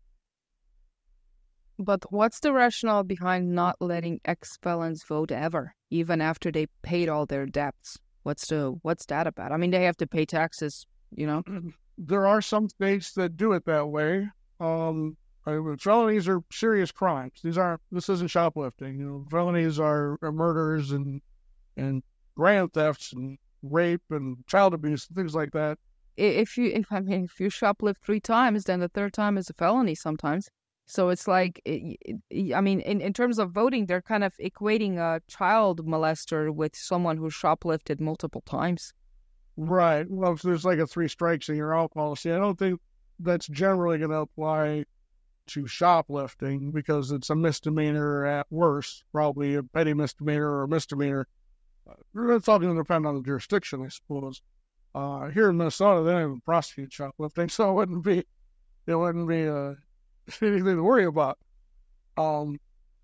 But what's the rationale behind not letting ex-felons vote ever, even after they paid all their debts? What's the what's that about? I mean, they have to pay taxes, you know? There are some states that do it that way. Um, I mean, felonies are serious crimes. These aren't. This isn't shoplifting. You know, felonies are, are murders and and grand thefts and rape and child abuse and things like that. If you, if I mean, if you shoplift three times, then the third time is a felony sometimes. So it's like, I mean, in, in terms of voting, they're kind of equating a child molester with someone who shoplifted multiple times. Right. Well, if there's like a three strikes and you're out policy, I don't think that's generally going to apply to shoplifting because it's a misdemeanor at worst, probably a petty misdemeanor or a misdemeanor. It's all going to depend on the jurisdiction, I suppose. Uh, here in Minnesota, they don't even prosecute shoplifting, so it wouldn't be, it wouldn't be uh, anything to worry about. Um,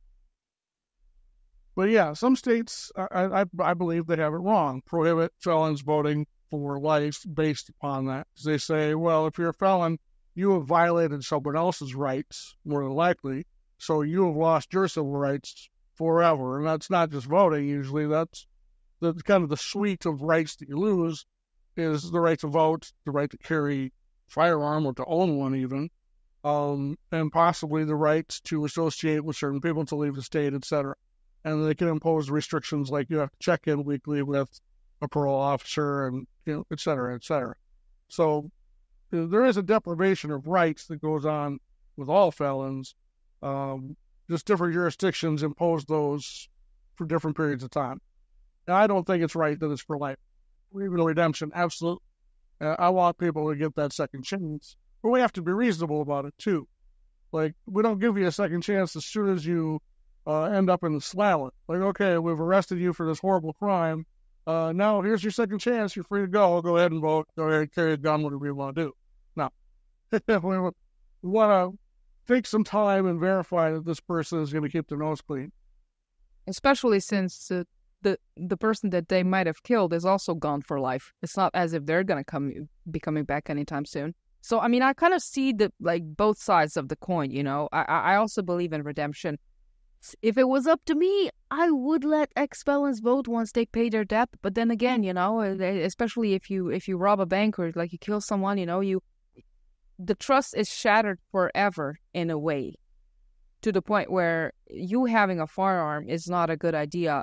but yeah, some states, I, I, I believe they have it wrong, prohibit felons voting for life based upon that. They say, well, if you're a felon, you have violated someone else's rights, more than likely, so you have lost your civil rights forever. And that's not just voting, usually. That's the kind of the suite of rights that you lose is the right to vote, the right to carry a firearm or to own one even, um, and possibly the right to associate with certain people, to leave the state, et cetera. And they can impose restrictions like you have to check in weekly with a parole officer and, you know, et cetera, et cetera. So there is a deprivation of rights that goes on with all felons. Um, just different jurisdictions impose those for different periods of time. And I don't think it's right that it's for life. Even redemption, absolutely. Uh, I want people to get that second chance. But we have to be reasonable about it, too. Like, we don't give you a second chance as soon as you uh, end up in the slalom. Like, okay, we've arrested you for this horrible crime. Uh, now, here's your second chance. You're free to go. Go ahead and vote. Go ahead and carry a gun, whatever you want to do. Now, we want to take some time and verify that this person is going to keep their nose clean. Especially since uh, the the person that they might have killed is also gone for life. It's not as if they're going to come be coming back anytime soon. So, I mean, I kind of see the like both sides of the coin, you know. I, I also believe in redemption. If it was up to me, I would let ex-felons vote once they pay their debt. But then again, you know, especially if you if you rob a bank or like you kill someone, you know, you the trust is shattered forever in a way, to the point where you having a firearm is not a good idea,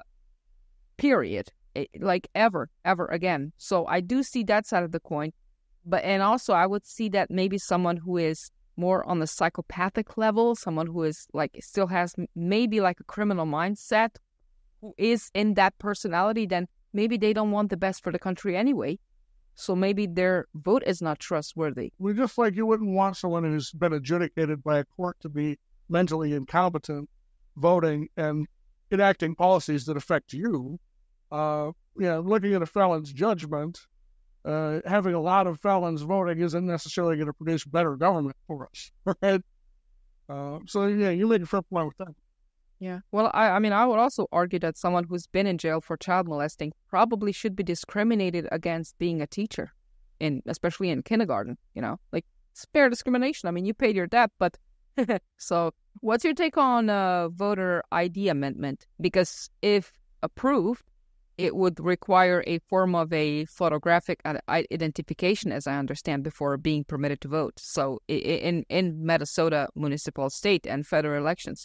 period. It, like ever, ever again. So I do see that side of the coin. But and also I would see that maybe someone who is more on the psychopathic level, someone who is like still has maybe like a criminal mindset, who is in that personality, then maybe they don't want the best for the country anyway. So maybe their vote is not trustworthy. Well, just like you wouldn't want someone who's been adjudicated by a court to be mentally incompetent voting and enacting policies that affect you. Uh, yeah, looking at a felon's judgment, uh, having a lot of felons voting isn't necessarily going to produce better government for us, right? Uh, so, yeah, you make a fair point with that. Yeah. Well, I, I mean, I would also argue that someone who's been in jail for child molesting probably should be discriminated against being a teacher, in especially in kindergarten, you know? Like, it's fair discrimination. I mean, you paid your debt, but... So, what's your take on uh, voter I D amendment? Because if approved, it would require a form of a photographic identification, as I understand, before being permitted to vote. So, in, in Minnesota municipal, state, and federal elections.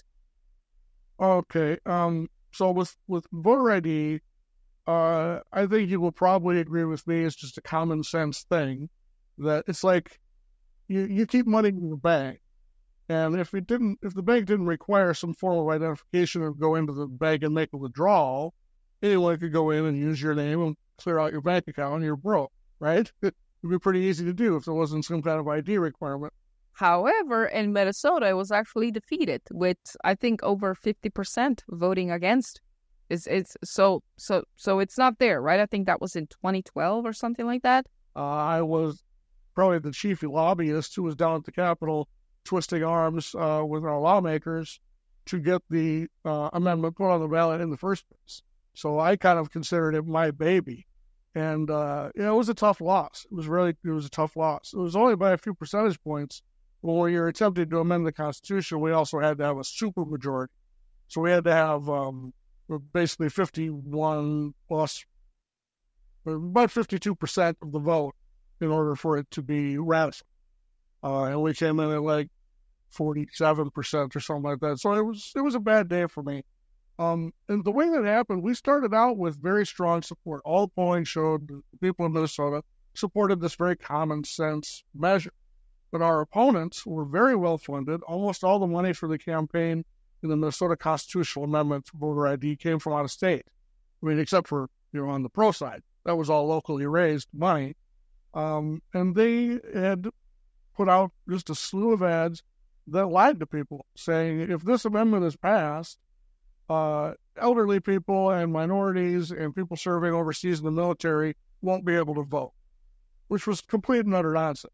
Okay, um, so with, with voter I D, uh, I think you will probably agree with me. It's just a common sense thing that it's like you, you keep money in the bank, and if it didn't, if the bank didn't require some form of identification or go into the bank and make a withdrawal, anyone could go in and use your name and clear out your bank account and you're broke, right? It would be pretty easy to do if there wasn't some kind of I D requirement. However, in Minnesota, it was actually defeated with, I think, over fifty percent voting against. It's, it's so so so it's not there, right? I think that was in twenty twelve or something like that. Uh, I was probably the chief lobbyist who was down at the Capitol twisting arms uh, with our lawmakers to get the uh, amendment put on the ballot in the first place. So I kind of considered it my baby. And, uh, you know, it was a tough loss. It was really, it was a tough loss. It was only by a few percentage points. When we were attempting to amend the Constitution, we also had to have a supermajority. So we had to have um, basically fifty-one plus, about fifty-two percent of the vote in order for it to be ratified. Uh, and we came in at like forty-seven percent or something like that. So it was it was a bad day for me. Um, and the way that happened, we started out with very strong support. All polling showed the people in Minnesota supported this very common sense measure. But our opponents were very well funded. Almost all the money for the campaign in the Minnesota constitutional amendment for voter I D came from out of state. I mean, except for, you know, on the pro side. That was all locally raised money. Um, and they had put out just a slew of ads that lied to people, saying if this amendment is passed, uh, elderly people and minorities and people serving overseas in the military won't be able to vote, which was complete and utter nonsense.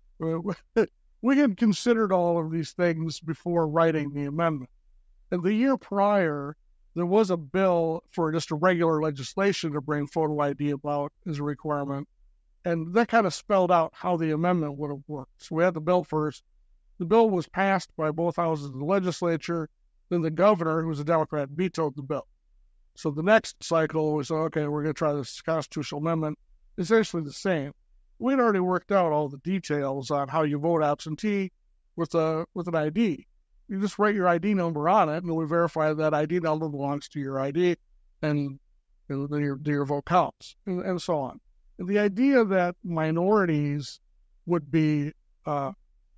We had considered all of these things before writing the amendment. And the year prior, there was a bill for just a regular legislation to bring photo I D about as a requirement. And that kind of spelled out how the amendment would have worked. So we had the bill first. The bill was passed by both houses of the legislature. Then the governor, who was a Democrat, vetoed the bill. So the next cycle was, okay, we're going to try this constitutional amendment. Essentially the same. We'd already worked out all the details on how you vote absentee with a with an I D. You just write your I D number on it, and we verify that I D number belongs to your I D, and, and then your, your vote counts, and, and so on. And the idea that minorities would be uh,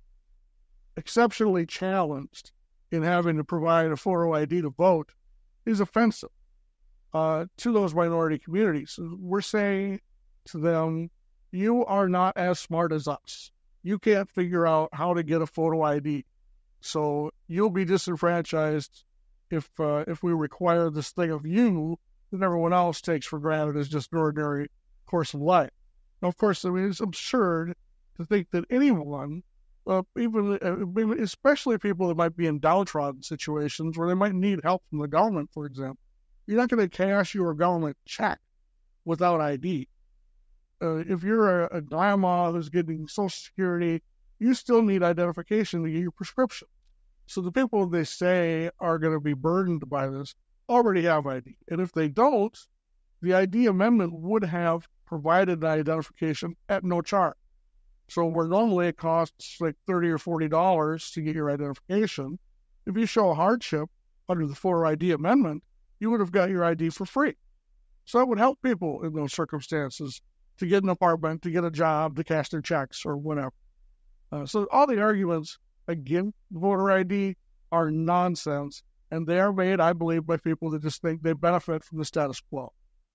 exceptionally challenged in having to provide a photo I D to vote is offensive uh, to those minority communities. We're saying to them, you are not as smart as us. You can't figure out how to get a photo I D. So you'll be disenfranchised if uh, if we require this thing of you that everyone else takes for granted as just an ordinary course of life. Now, of course, I mean, it's absurd to think that anyone, uh, even uh, especially people that might be in downtrodden situations where they might need help from the government, for example, you're not going to cash your government check without I D. Uh, if you're a, a grandma who's getting Social Security, you still need identification to get your prescription. So the people they say are going to be burdened by this already have I D. And if they don't, the I D amendment would have provided an identification at no charge. So where normally it costs like thirty or forty dollars to get your identification, if you show a hardship under the photo I D amendment, you would have got your I D for free. So that would help people in those circumstances to get an apartment, to get a job, to cash their checks or whatever. Uh, so all the arguments against voter I D are nonsense, and they are made, I believe, by people that just think they benefit from the status quo.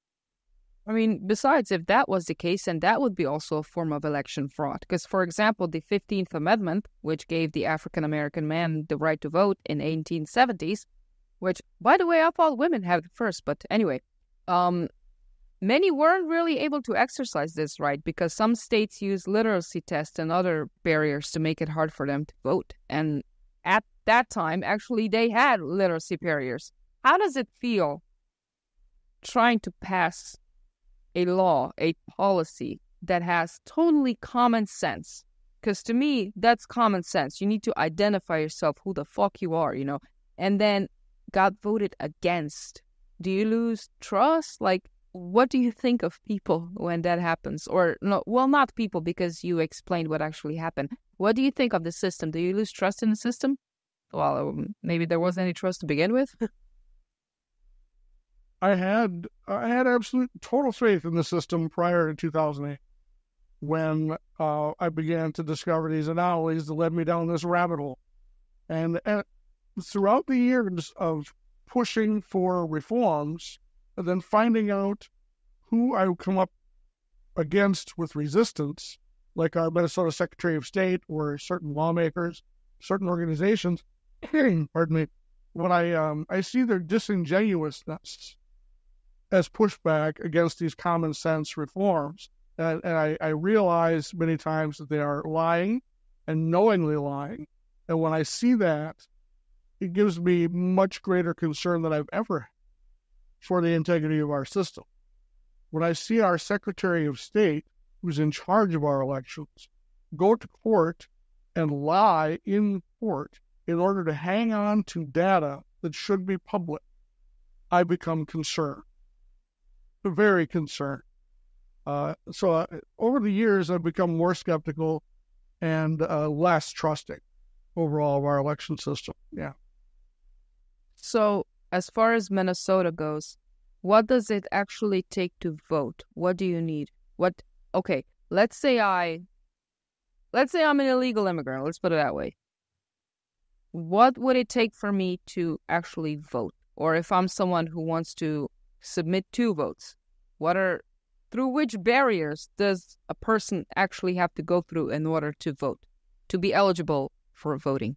I mean, besides, if that was the case, then that would be also a form of election fraud. Because, for example, the fifteenth Amendment, which gave the African-American man the right to vote in eighteen seventies, which, by the way, I thought women had it first, but anyway, um, many weren't really able to exercise this right because some states use literacy tests and other barriers to make it hard for them to vote. And at that time, actually, they had literacy barriers. How does it feel trying to pass a law, a policy that has totally common sense? Because to me, that's common sense. You need to identify yourself, who the fuck you are, you know, and then got voted against. Do you lose trust? Like, what do you think of people when that happens? Or, no, well, not people, because you explained what actually happened. What do you think of the system? Do you lose trust in the system? Well, um, maybe there wasn't any trust to begin with. I had I had absolute total faith in the system prior to two thousand eight, when uh, I began to discover these anomalies that led me down this rabbit hole. And, and throughout the years of pushing for reforms, and then finding out who I would come up against with resistance like our Minnesota Secretary of State or certain lawmakers, certain organizations, pardon me, when I um, I see their disingenuousness as pushback against these common sense reforms, and, and I, I realize many times that they are lying and knowingly lying. And when I see that, it gives me much greater concern than I've ever had for the integrity of our system. When I see our Secretary of State, who's in charge of our elections, go to court and lie in court in order to hang on to data that should be public, I become concerned, very concerned. Uh, so uh, over the years, I've become more skeptical and uh, less trusting overall of our election system. Yeah. So as far as Minnesota goes, what does it actually take to vote? What do you need? What? Okay, let's say I, let's say I'm an illegal immigrant. Let's put it that way. What would it take for me to actually vote? Or if I'm someone who wants to submit two votes, what are, through which barriers does a person actually have to go through in order to vote, to be eligible for voting?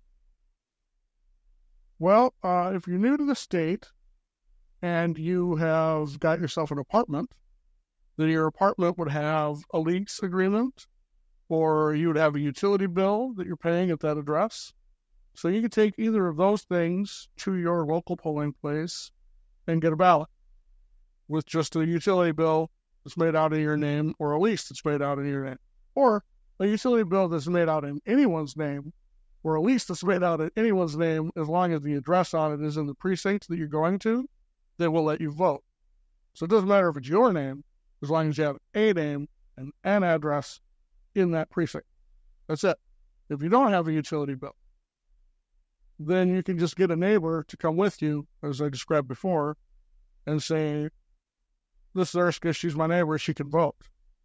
Well, uh, if you're new to the state and you have got yourself an apartment, then your apartment would have a lease agreement, or you would have a utility bill that you're paying at that address. So you could take either of those things to your local polling place and get a ballot with just a utility bill that's made out in your name, or a lease that's made out in your name, or a utility bill that's made out in anyone's name, or a lease that's made out in anyone's name, as long as the address on it is in the precinct that you're going to, they will let you vote. So it doesn't matter if it's your name, as long as you have a name and an address in that precinct. That's it. If you don't have a utility bill, then you can just get a neighbor to come with you, as I described before, and say, this is Erska, she's my neighbor, she can vote.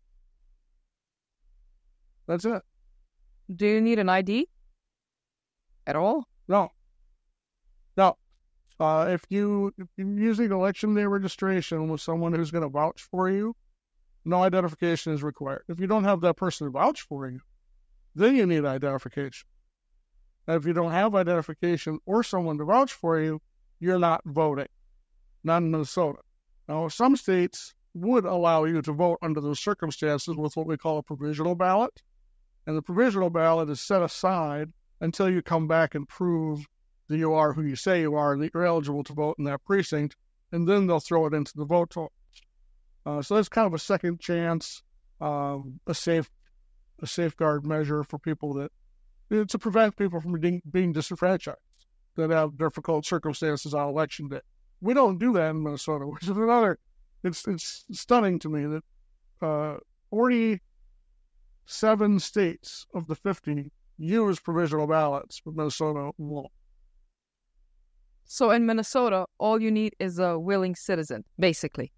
That's it. Do you need an I D at all? No. No. Uh, if, you, if you're using election day registration with someone who's going to vouch for you, no identification is required. If you don't have that person to vouch for you, then you need identification. And if you don't have identification or someone to vouch for you, you're not voting. Not in Minnesota. Now, some states would allow you to vote under those circumstances with what we call a provisional ballot. And the provisional ballot is set aside until you come back and prove that you are who you say you are and that you're eligible to vote in that precinct, and then they'll throw it into the vote total. Uh, so that's kind of a second chance, um, a safe, a safeguard measure for people that, to prevent people from being, being disenfranchised that have difficult circumstances on election day. We don't do that in Minnesota, which is another, it's it's stunning to me that uh, forty-seven states of the fifty use provisional ballots, but Minnesota won't. So in Minnesota, all you need is a willing citizen, basically.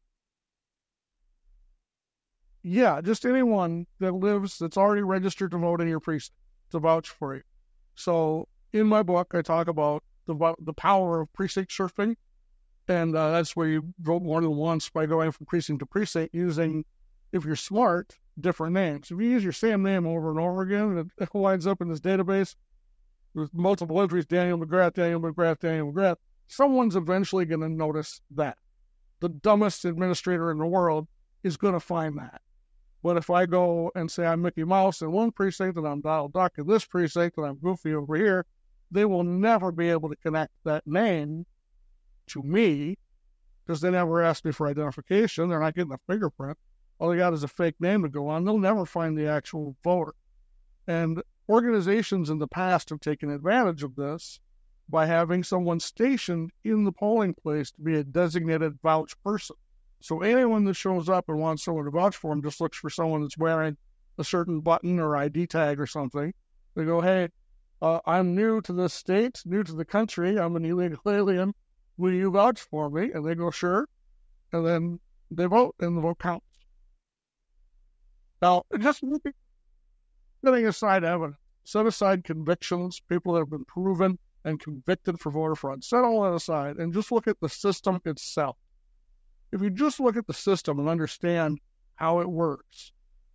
Yeah, just anyone that lives, that's already registered to vote in your precinct to vouch for you. So in my book, I talk about the the power of precinct surfing. And uh, that's where you vote more than once by going from precinct to precinct using, if you're smart, different names. If you use your same name over and over again, it winds up in this database with multiple entries, Daniel McGrath, Daniel McGrath, Daniel McGrath. Someone's eventually going to notice that. The dumbest administrator in the world is going to find that. But if I go and say I'm Mickey Mouse in one precinct and I'm Donald Duck in this precinct and I'm Goofy over here, they will never be able to connect that name to me, because they never asked me for identification. They're not getting a fingerprint. All they got is a fake name to go on. They'll never find the actual voter. And organizations in the past have taken advantage of this by having someone stationed in the polling place to be a designated vouch person. So anyone that shows up and wants someone to vouch for them just looks for someone that's wearing a certain button or I D tag or something. They go, hey, uh, I'm new to this state, new to the country. I'm an illegal alien. Will you vouch for me? And they go, sure. And then they vote, and the vote counts. Now, just setting aside evidence, set aside convictions, people that have been proven and convicted for voter fraud, set all that aside, and just look at the system itself. If you just look at the system and understand how it works,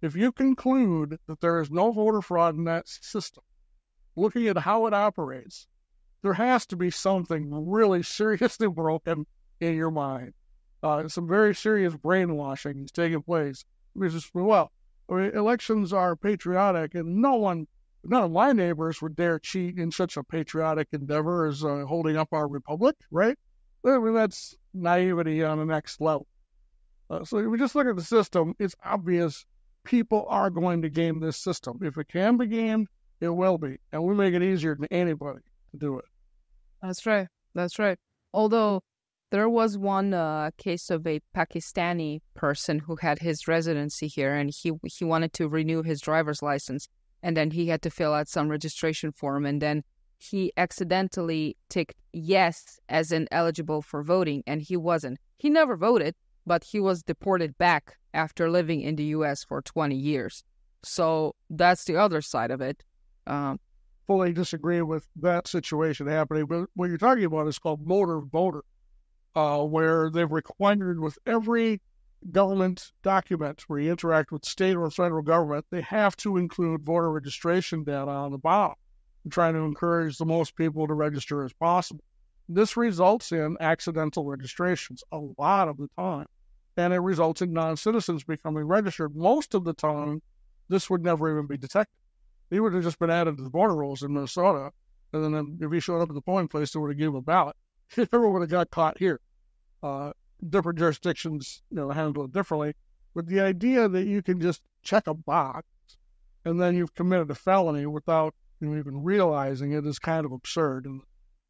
If you conclude that there is no voter fraud in that system, looking at how it operates, there has to be something really seriously broken in your mind. Uh, some very serious brainwashing is taking place. Because, well, I mean, elections are patriotic, and no one, none of my neighbors would dare cheat in such a patriotic endeavor as uh, holding up our republic, right? I mean, that's naivety on the next level. Uh, so if we just look at the system, it's obvious people are going to game this system. If it can be gamed, it will be. And we make it easier than anybody to do it. That's right. That's right. Although there was one uh, case of a Pakistani person who had his residency here, and he he wanted to renew his driver's license, and then he had to fill out some registration form, and then he accidentally ticked yes as in eligible for voting, and he wasn't. He never voted, but he was deported back after living in the U S for twenty years. So that's the other side of it. Um, Fully disagree with that situation happening, but what you're talking about is called motor voter, uh, where they've required with every government document where you interact with state or federal government, they have to include voter registration data on the bottom, trying to encourage the most people to register as possible. This results in accidental registrations a lot of the time, and it results in non-citizens becoming registered. Most of the time, this would never even be detected. He would have just been added to the voter rolls in Minnesota, and then if he showed up at the polling place, they would have given him a ballot. He never would have got caught here. Uh, different jurisdictions, you know, handle it differently, but the idea that you can just check a box and then you've committed a felony without you know, even realizing it is kind of absurd. And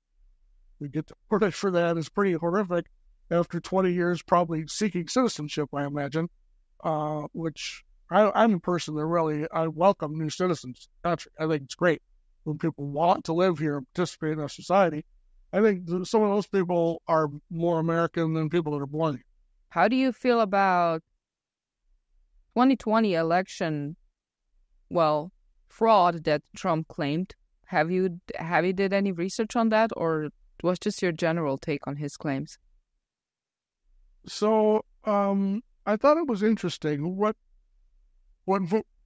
we get deported for that is pretty horrific after twenty years probably seeking citizenship, I imagine, uh, which I, I'm a person that really, I welcome new citizens to the country. I think it's great when people want to live here and participate in our society. I think some of those people are more American than people that are born here. How do you feel about twenty twenty election, well, fraud that Trump claimed? Have you have you did any research on that, or what's just your general take on his claims? So um, I thought it was interesting. What what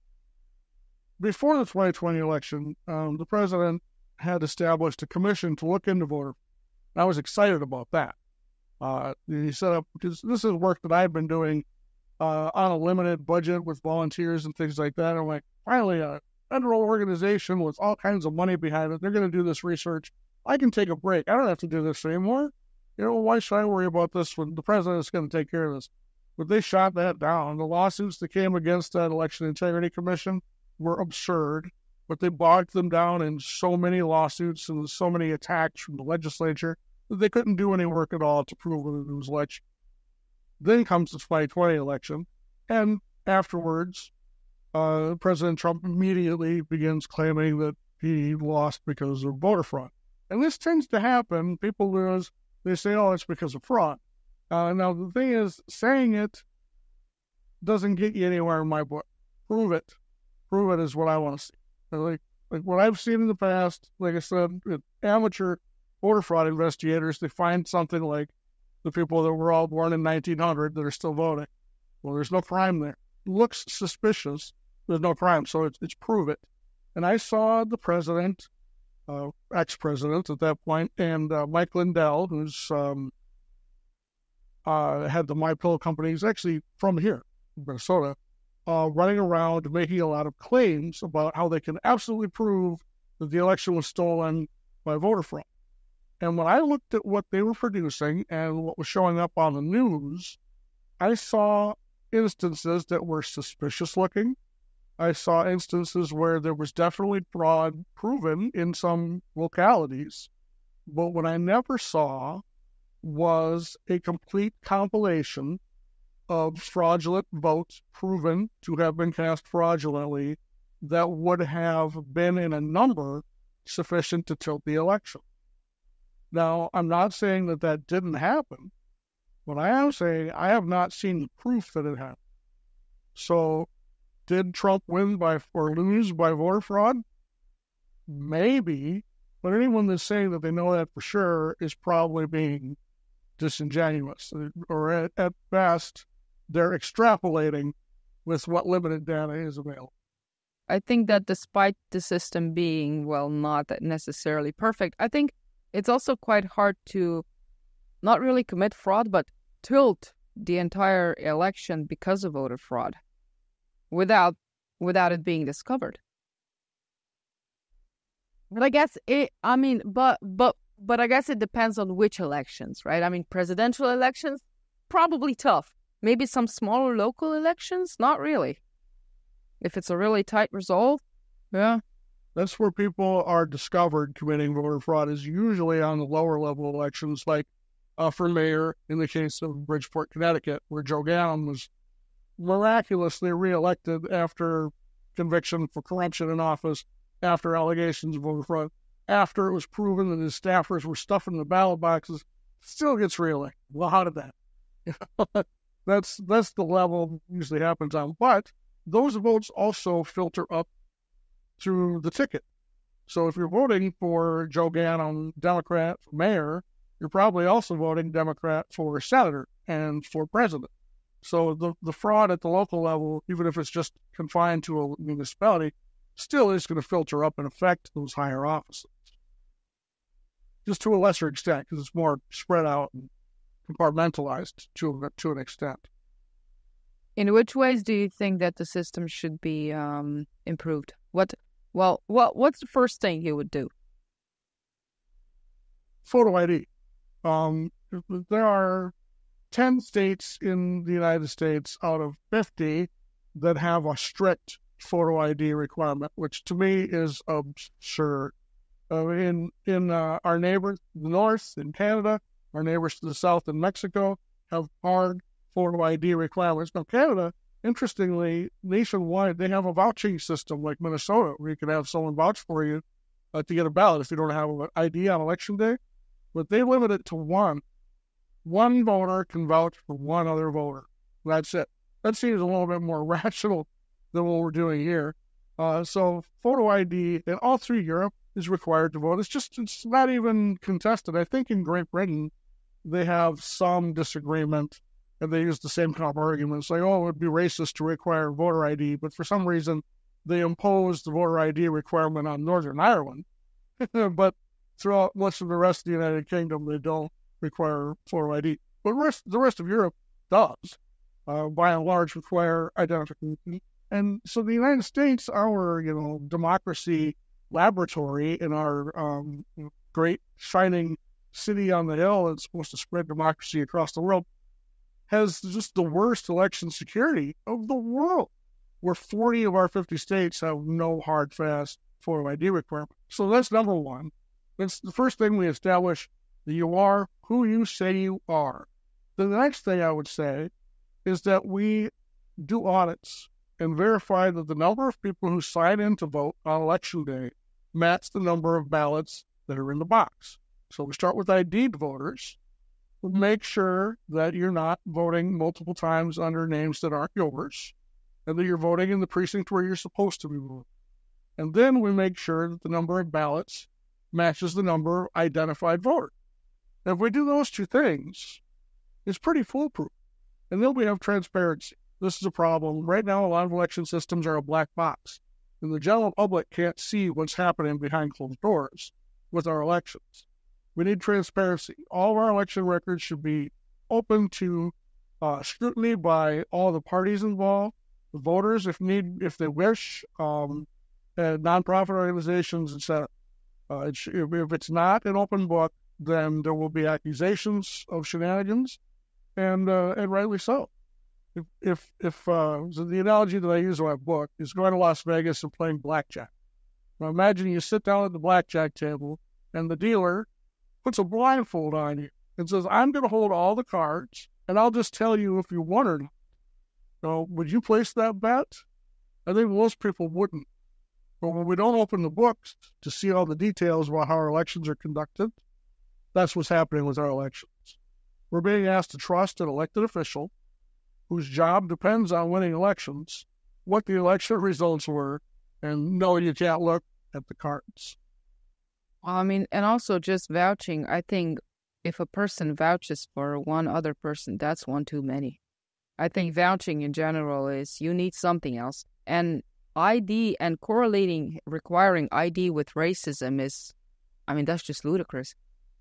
before the twenty twenty election, um, the president had established a commission to look into voter. I was excited about that. Uh, he set up, because this is work that I've been doing uh, on a limited budget with volunteers and things like that. I'm like, finally, a federal organization with all kinds of money behind it, they're going to do this research. I can take a break. I don't have to do this anymore. You know, why should I worry about this when the president is going to take care of this? But they shot that down. The lawsuits that came against that Election Integrity Commission were absurd, but they bogged them down in so many lawsuits and so many attacks from the legislature that they couldn't do any work at all to prove whether it was election. Then comes the twenty twenty election, and afterwards, uh, President Trump immediately begins claiming that he lost because of voter fraud. And this tends to happen. People lose. They say, oh, it's because of fraud. Uh, now, the thing is, saying it doesn't get you anywhere in my book. Prove it. Prove it is what I want to see. Like, like what I've seen in the past, like I said, amateur voter fraud investigators, they find something like the people that were all born in nineteen hundred that are still voting. Well, there's no crime there. It looks suspicious. There's no crime, so it's, it's prove it. And I saw the president, uh, ex-president at that point, and uh, Mike Lindell, who's um, uh, had the My Pillow company, he's actually from here, Minnesota, uh, running around making a lot of claims about how they can absolutely prove that the election was stolen by voter fraud. And when I looked at what they were producing and what was showing up on the news, I saw instances that were suspicious looking. I saw instances where there was definitely fraud proven in some localities. But what I never saw was a complete compilation of fraudulent votes proven to have been cast fraudulently that would have been in a number sufficient to tilt the election. Now, I'm not saying that that didn't happen, but I am saying I have not seen the proof that it happened. So, did Trump win by or lose by voter fraud? Maybe, but anyone that's saying that they know that for sure is probably being disingenuous, or at, at best, they're extrapolating with what limited data is available. I think that despite the system being, well, not necessarily perfect, I think it's also quite hard to not really commit fraud, but tilt the entire election because of voter fraud without without it being discovered. But I guess it, I mean, but, but, but I guess it depends on which elections, right? I mean, presidential elections, probably tough. Maybe some smaller local elections, not really. If it's a really tight result, yeah. That's where people are discovered committing voter fraud, is usually on the lower level elections, like uh, for mayor in the case of Bridgeport, Connecticut, where Joe Gallon was miraculously reelected after conviction for corruption in office, after allegations of voter fraud, after it was proven that his staffers were stuffing the ballot boxes, still gets reelected. Well, how did that? You know, that's that's the level it usually happens on. But those votes also filter up through the ticket. So if you're voting for Joe Gallon, Democrat, for mayor, you're probably also voting Democrat for senator and for president. So the, the fraud at the local level, even if it's just confined to a municipality, still is going to filter up and affect those higher offices. Just to a lesser extent, because it's more spread out and compartmentalized to, to an extent. In which ways do you think that the system should be um, improved? What, well, what, what's the first thing you would do? Photo I D. Um, there are ten states in the United States out of fifty that have a strict photo I D requirement, which to me is absurd. Uh, in in uh, our neighbors to the north, in Canada, our neighbors to the south in Mexico have hard photo I D requirements. Now, Canada, interestingly, nationwide, they have a vouching system like Minnesota, where you can have someone vouch for you uh, to get a ballot if you don't have an I D on election day. But they limit it to one. One voter can vouch for one other voter. That's it. That seems a little bit more rational than what we're doing here. Uh, so photo I D in all through Europe is required to vote. It's just, it's not even contested. I think in Great Britain, they have some disagreement, and they use the same kind of arguments, like, oh, it would be racist to require voter I D, but for some reason, they imposed the voter I D requirement on Northern Ireland. But throughout much of the rest of the United Kingdom, they don't require photo I D. But rest, the rest of Europe does, uh, by and large, require identification. And so the United States, our, you know, democracy laboratory in our um, great shining city on the hill that's supposed to spread democracy across the world, has just the worst election security of the world, where forty of our fifty states have no hard, fast photo I D requirement. So that's number one. That's the first thing we establish, that you are who you say you are. Then the next thing I would say is that we do audits and verify that the number of people who sign in to vote on election day match the number of ballots that are in the box. So we start with I D'd voters. We make sure that you're not voting multiple times under names that aren't yours, and that you're voting in the precinct where you're supposed to be voting. And then we make sure that the number of ballots matches the number of identified voters. And if we do those two things, it's pretty foolproof. And then we have transparency. This is a problem. Right now, a lot of election systems are a black box, and the general public can't see what's happening behind closed doors with our elections. We need transparency. All of our election records should be open to uh, scrutiny by all the parties involved, the voters, if need, if they wish, um, and nonprofit organizations, et cetera. Uh, it sh- if, if it's not an open book, then there will be accusations of shenanigans, and uh, and rightly so. If if if uh, so the analogy that I use in my book is going to Las Vegas and playing blackjack. Now imagine you sit down at the blackjack table, and the dealer puts a blindfold on you and says, "I'm going to hold all the cards, and I'll just tell you if you won or not." So would you place that bet? I think most people wouldn't. But when we don't open the books to see all the details about how our elections are conducted, that's what's happening with our elections. We're being asked to trust an elected official whose job depends on winning elections, what the election results were, and no, you can't look at the cards. I mean, and also just vouching, I think if a person vouches for one other person, that's one too many. I think vouching in general is you need something else. And I D and correlating, requiring I D with racism is, I mean, that's just ludicrous.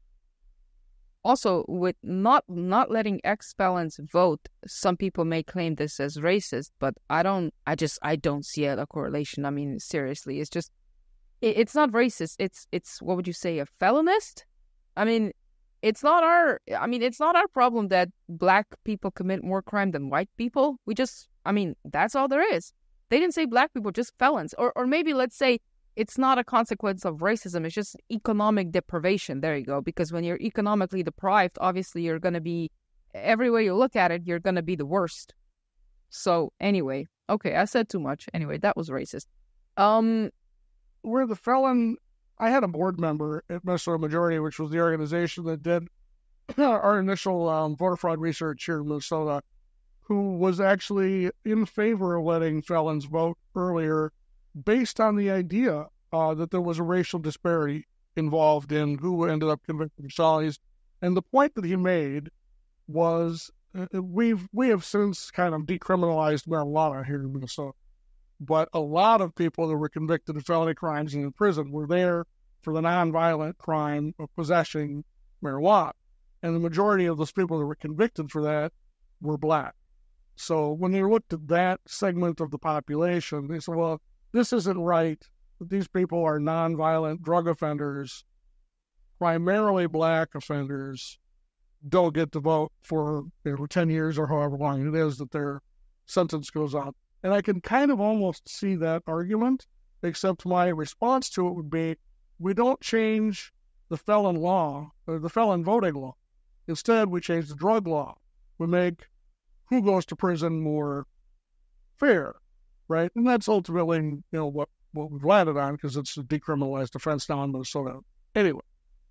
Also, with not not letting ex-felons vote, some people may claim this as racist, but I don't, I just, I don't see a correlation. I mean, seriously, it's just, it, it's not racist. It's, it's, what would you say, a felonist? I mean, it's not our, I mean, it's not our problem that black people commit more crime than white people. We just, I mean, that's all there is. They didn't say black people, just felons. Or, or maybe let's say, it's not a consequence of racism. It's just economic deprivation. There you go. Because when you're economically deprived, obviously you're going to be, every way you look at it, you're going to be the worst. So anyway, okay, I said too much. Anyway, that was racist. Um, Where the felon, I had a board member at Minnesota Majority, which was the organization that did our initial um, voter fraud research here in Minnesota, who was actually in favor of letting felons vote earlier, based on the idea uh, that there was a racial disparity involved in who ended up convicted of felonies. And the point that he made was uh, we've we have since kind of decriminalized marijuana here in Minnesota, but a lot of people that were convicted of felony crimes and in prison were there for the nonviolent crime of possessing marijuana. And the majority of those people that were convicted for that were black. So when they looked at that segment of the population, they said, well, this isn't right. These people are nonviolent drug offenders, primarily black offenders, don't get to vote for you know, ten years or however long it is that their sentence goes on. And I can kind of almost see that argument, except my response to it would be, we don't change the felon law, or the felon voting law. Instead, we change the drug law. We make who goes to prison more fair. Right, and that's ultimately, you know, what, what we've landed on because it's a decriminalized offense now in Minnesota. Anyway,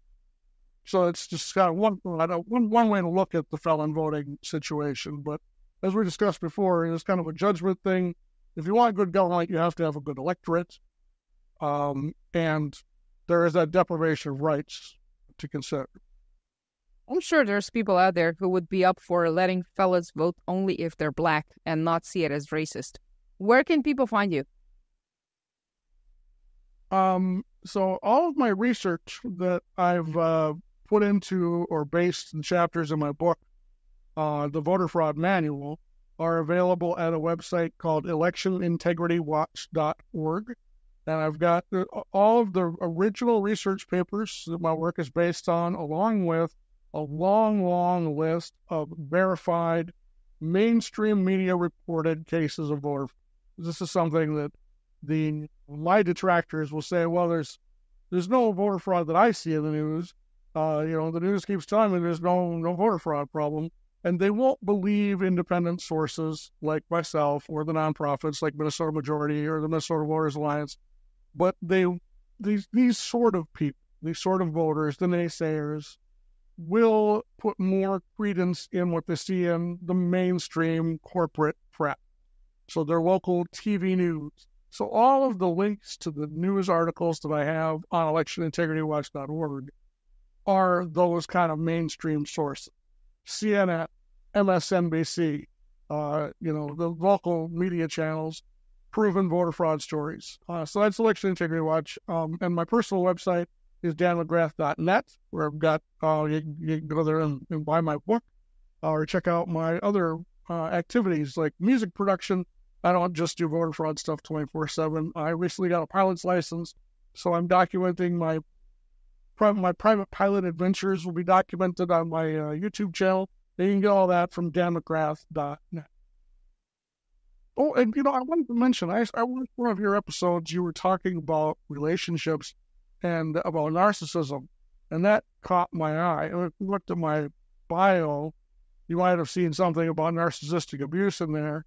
so it's just kind of one, one one way to look at the felon voting situation. But as we discussed before, it's kind of a judgment thing. If you want good government, you have to have a good electorate, um, and there is that deprivation of rights to consider. I'm sure there's people out there who would be up for letting felons vote only if they're black and not see it as racist. Where can people find you? Um, so all of my research that I've uh, put into or based in chapters in my book, uh, the Voter Fraud Manual, are available at a website called election integrity watch dot org. And I've got the, all of the original research papers that my work is based on, along with a long, long list of verified mainstream media reported cases of voter fraud. This is something that the my detractors will say, well, there's there's no voter fraud that I see in the news. Uh, you know, the news keeps telling me there's no no voter fraud problem. And they won't believe independent sources like myself or the nonprofits like Minnesota Majority or the Minnesota Voters Alliance. But they these these sort of people, these sort of voters, the naysayers, will put more credence in what they see in the mainstream corporate press. So their local T V news. So all of the links to the news articles that I have on election integrity watch dot org are those kind of mainstream sources. C N N, M S N B C, uh, you know, the local media channels, proven voter fraud stories. Uh, so that's Election Integrity Watch. Um, and my personal website is dan mcgrath dot net, where I've got, uh, you, you can go there and, and buy my book, uh, or check out my other uh, activities like music production. I don't just do voter fraud stuff twenty-four seven. I recently got a pilot's license, so I'm documenting my my private pilot adventures will be documented on my uh, YouTube channel. You can get all that from dan mcgrath dot net. Oh, and you know, I wanted to mention, I, I watched one of your episodes, you were talking about relationships and about narcissism, and that caught my eye. And if you looked at my bio, you might have seen something about narcissistic abuse in there.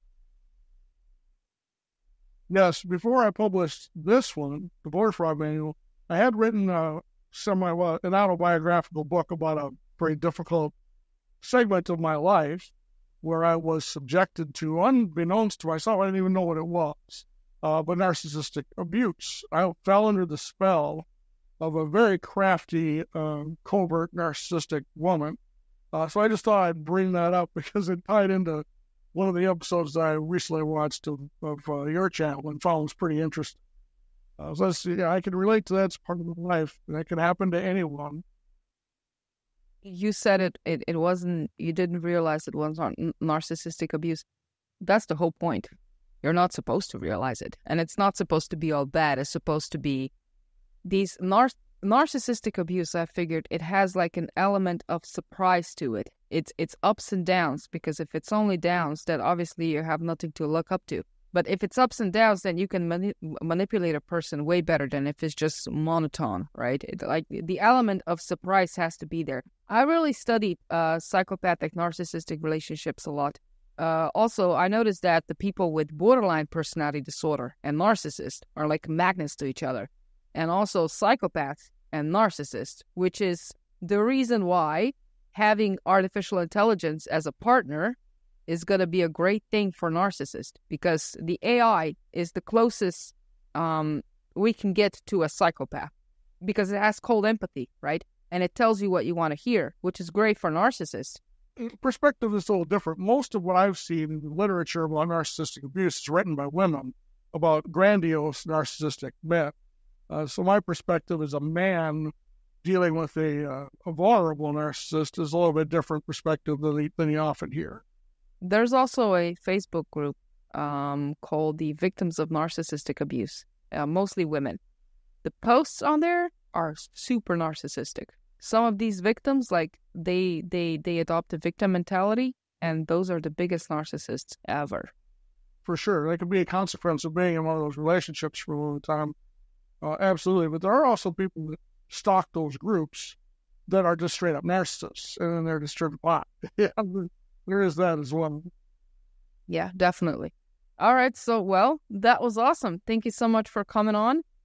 Yes, before I published this one, the Voter Fraud Manual, I had written a semi well, an autobiographical book about a very difficult segment of my life where I was subjected to, unbeknownst to myself, I didn't even know what it was, uh, but narcissistic abuse. I fell under the spell of a very crafty, uh, covert narcissistic woman. Uh, so I just thought I'd bring that up because it tied into one of the episodes that I recently watched of, of uh, your channel and found was pretty interesting. Uh, so that's, yeah, I can relate to that. It's part of life. That can happen to anyone. You said it, it, it wasn't, you didn't realize it was not narcissistic abuse. That's the whole point. You're not supposed to realize it. And it's not supposed to be all bad. It's supposed to be these nar- narcissistic abuse. I figured it has like an element of surprise to it. It's it's ups and downs, because if it's only downs, then obviously you have nothing to look up to. But if it's ups and downs, then you can mani- manipulate a person way better than if it's just monotone, right? It, like the element of surprise has to be there. I really studied uh, psychopathic narcissistic relationships a lot. Uh, also, I noticed that the people with borderline personality disorder and narcissist are like magnets to each other. And also psychopaths and narcissists, which is the reason why having artificial intelligence as a partner is going to be a great thing for narcissists, because the A I is the closest um, we can get to a psychopath, because it has cold empathy, right? And it tells you what you want to hear, which is great for narcissists. Perspective is a little different. Most of what I've seen in the literature about narcissistic abuse is written by women about grandiose narcissistic men. Uh, so my perspective as a man dealing with a, uh, a vulnerable narcissist is a little bit different perspective than, the, than you often hear. There's also a Facebook group um, called the Victims of Narcissistic Abuse, uh, mostly women. The posts on there are super narcissistic. Some of these victims, like, they they they adopt a victim mentality, and those are the biggest narcissists ever. For sure. That could be a consequence of being in one of those relationships for a long time. Uh, absolutely. But there are also people that stalk those groups that are just straight up narcissists, and then they're distributed pot. Yeah, there is that as well. Yeah, definitely. All right. So, well, that was awesome. Thank you so much for coming on.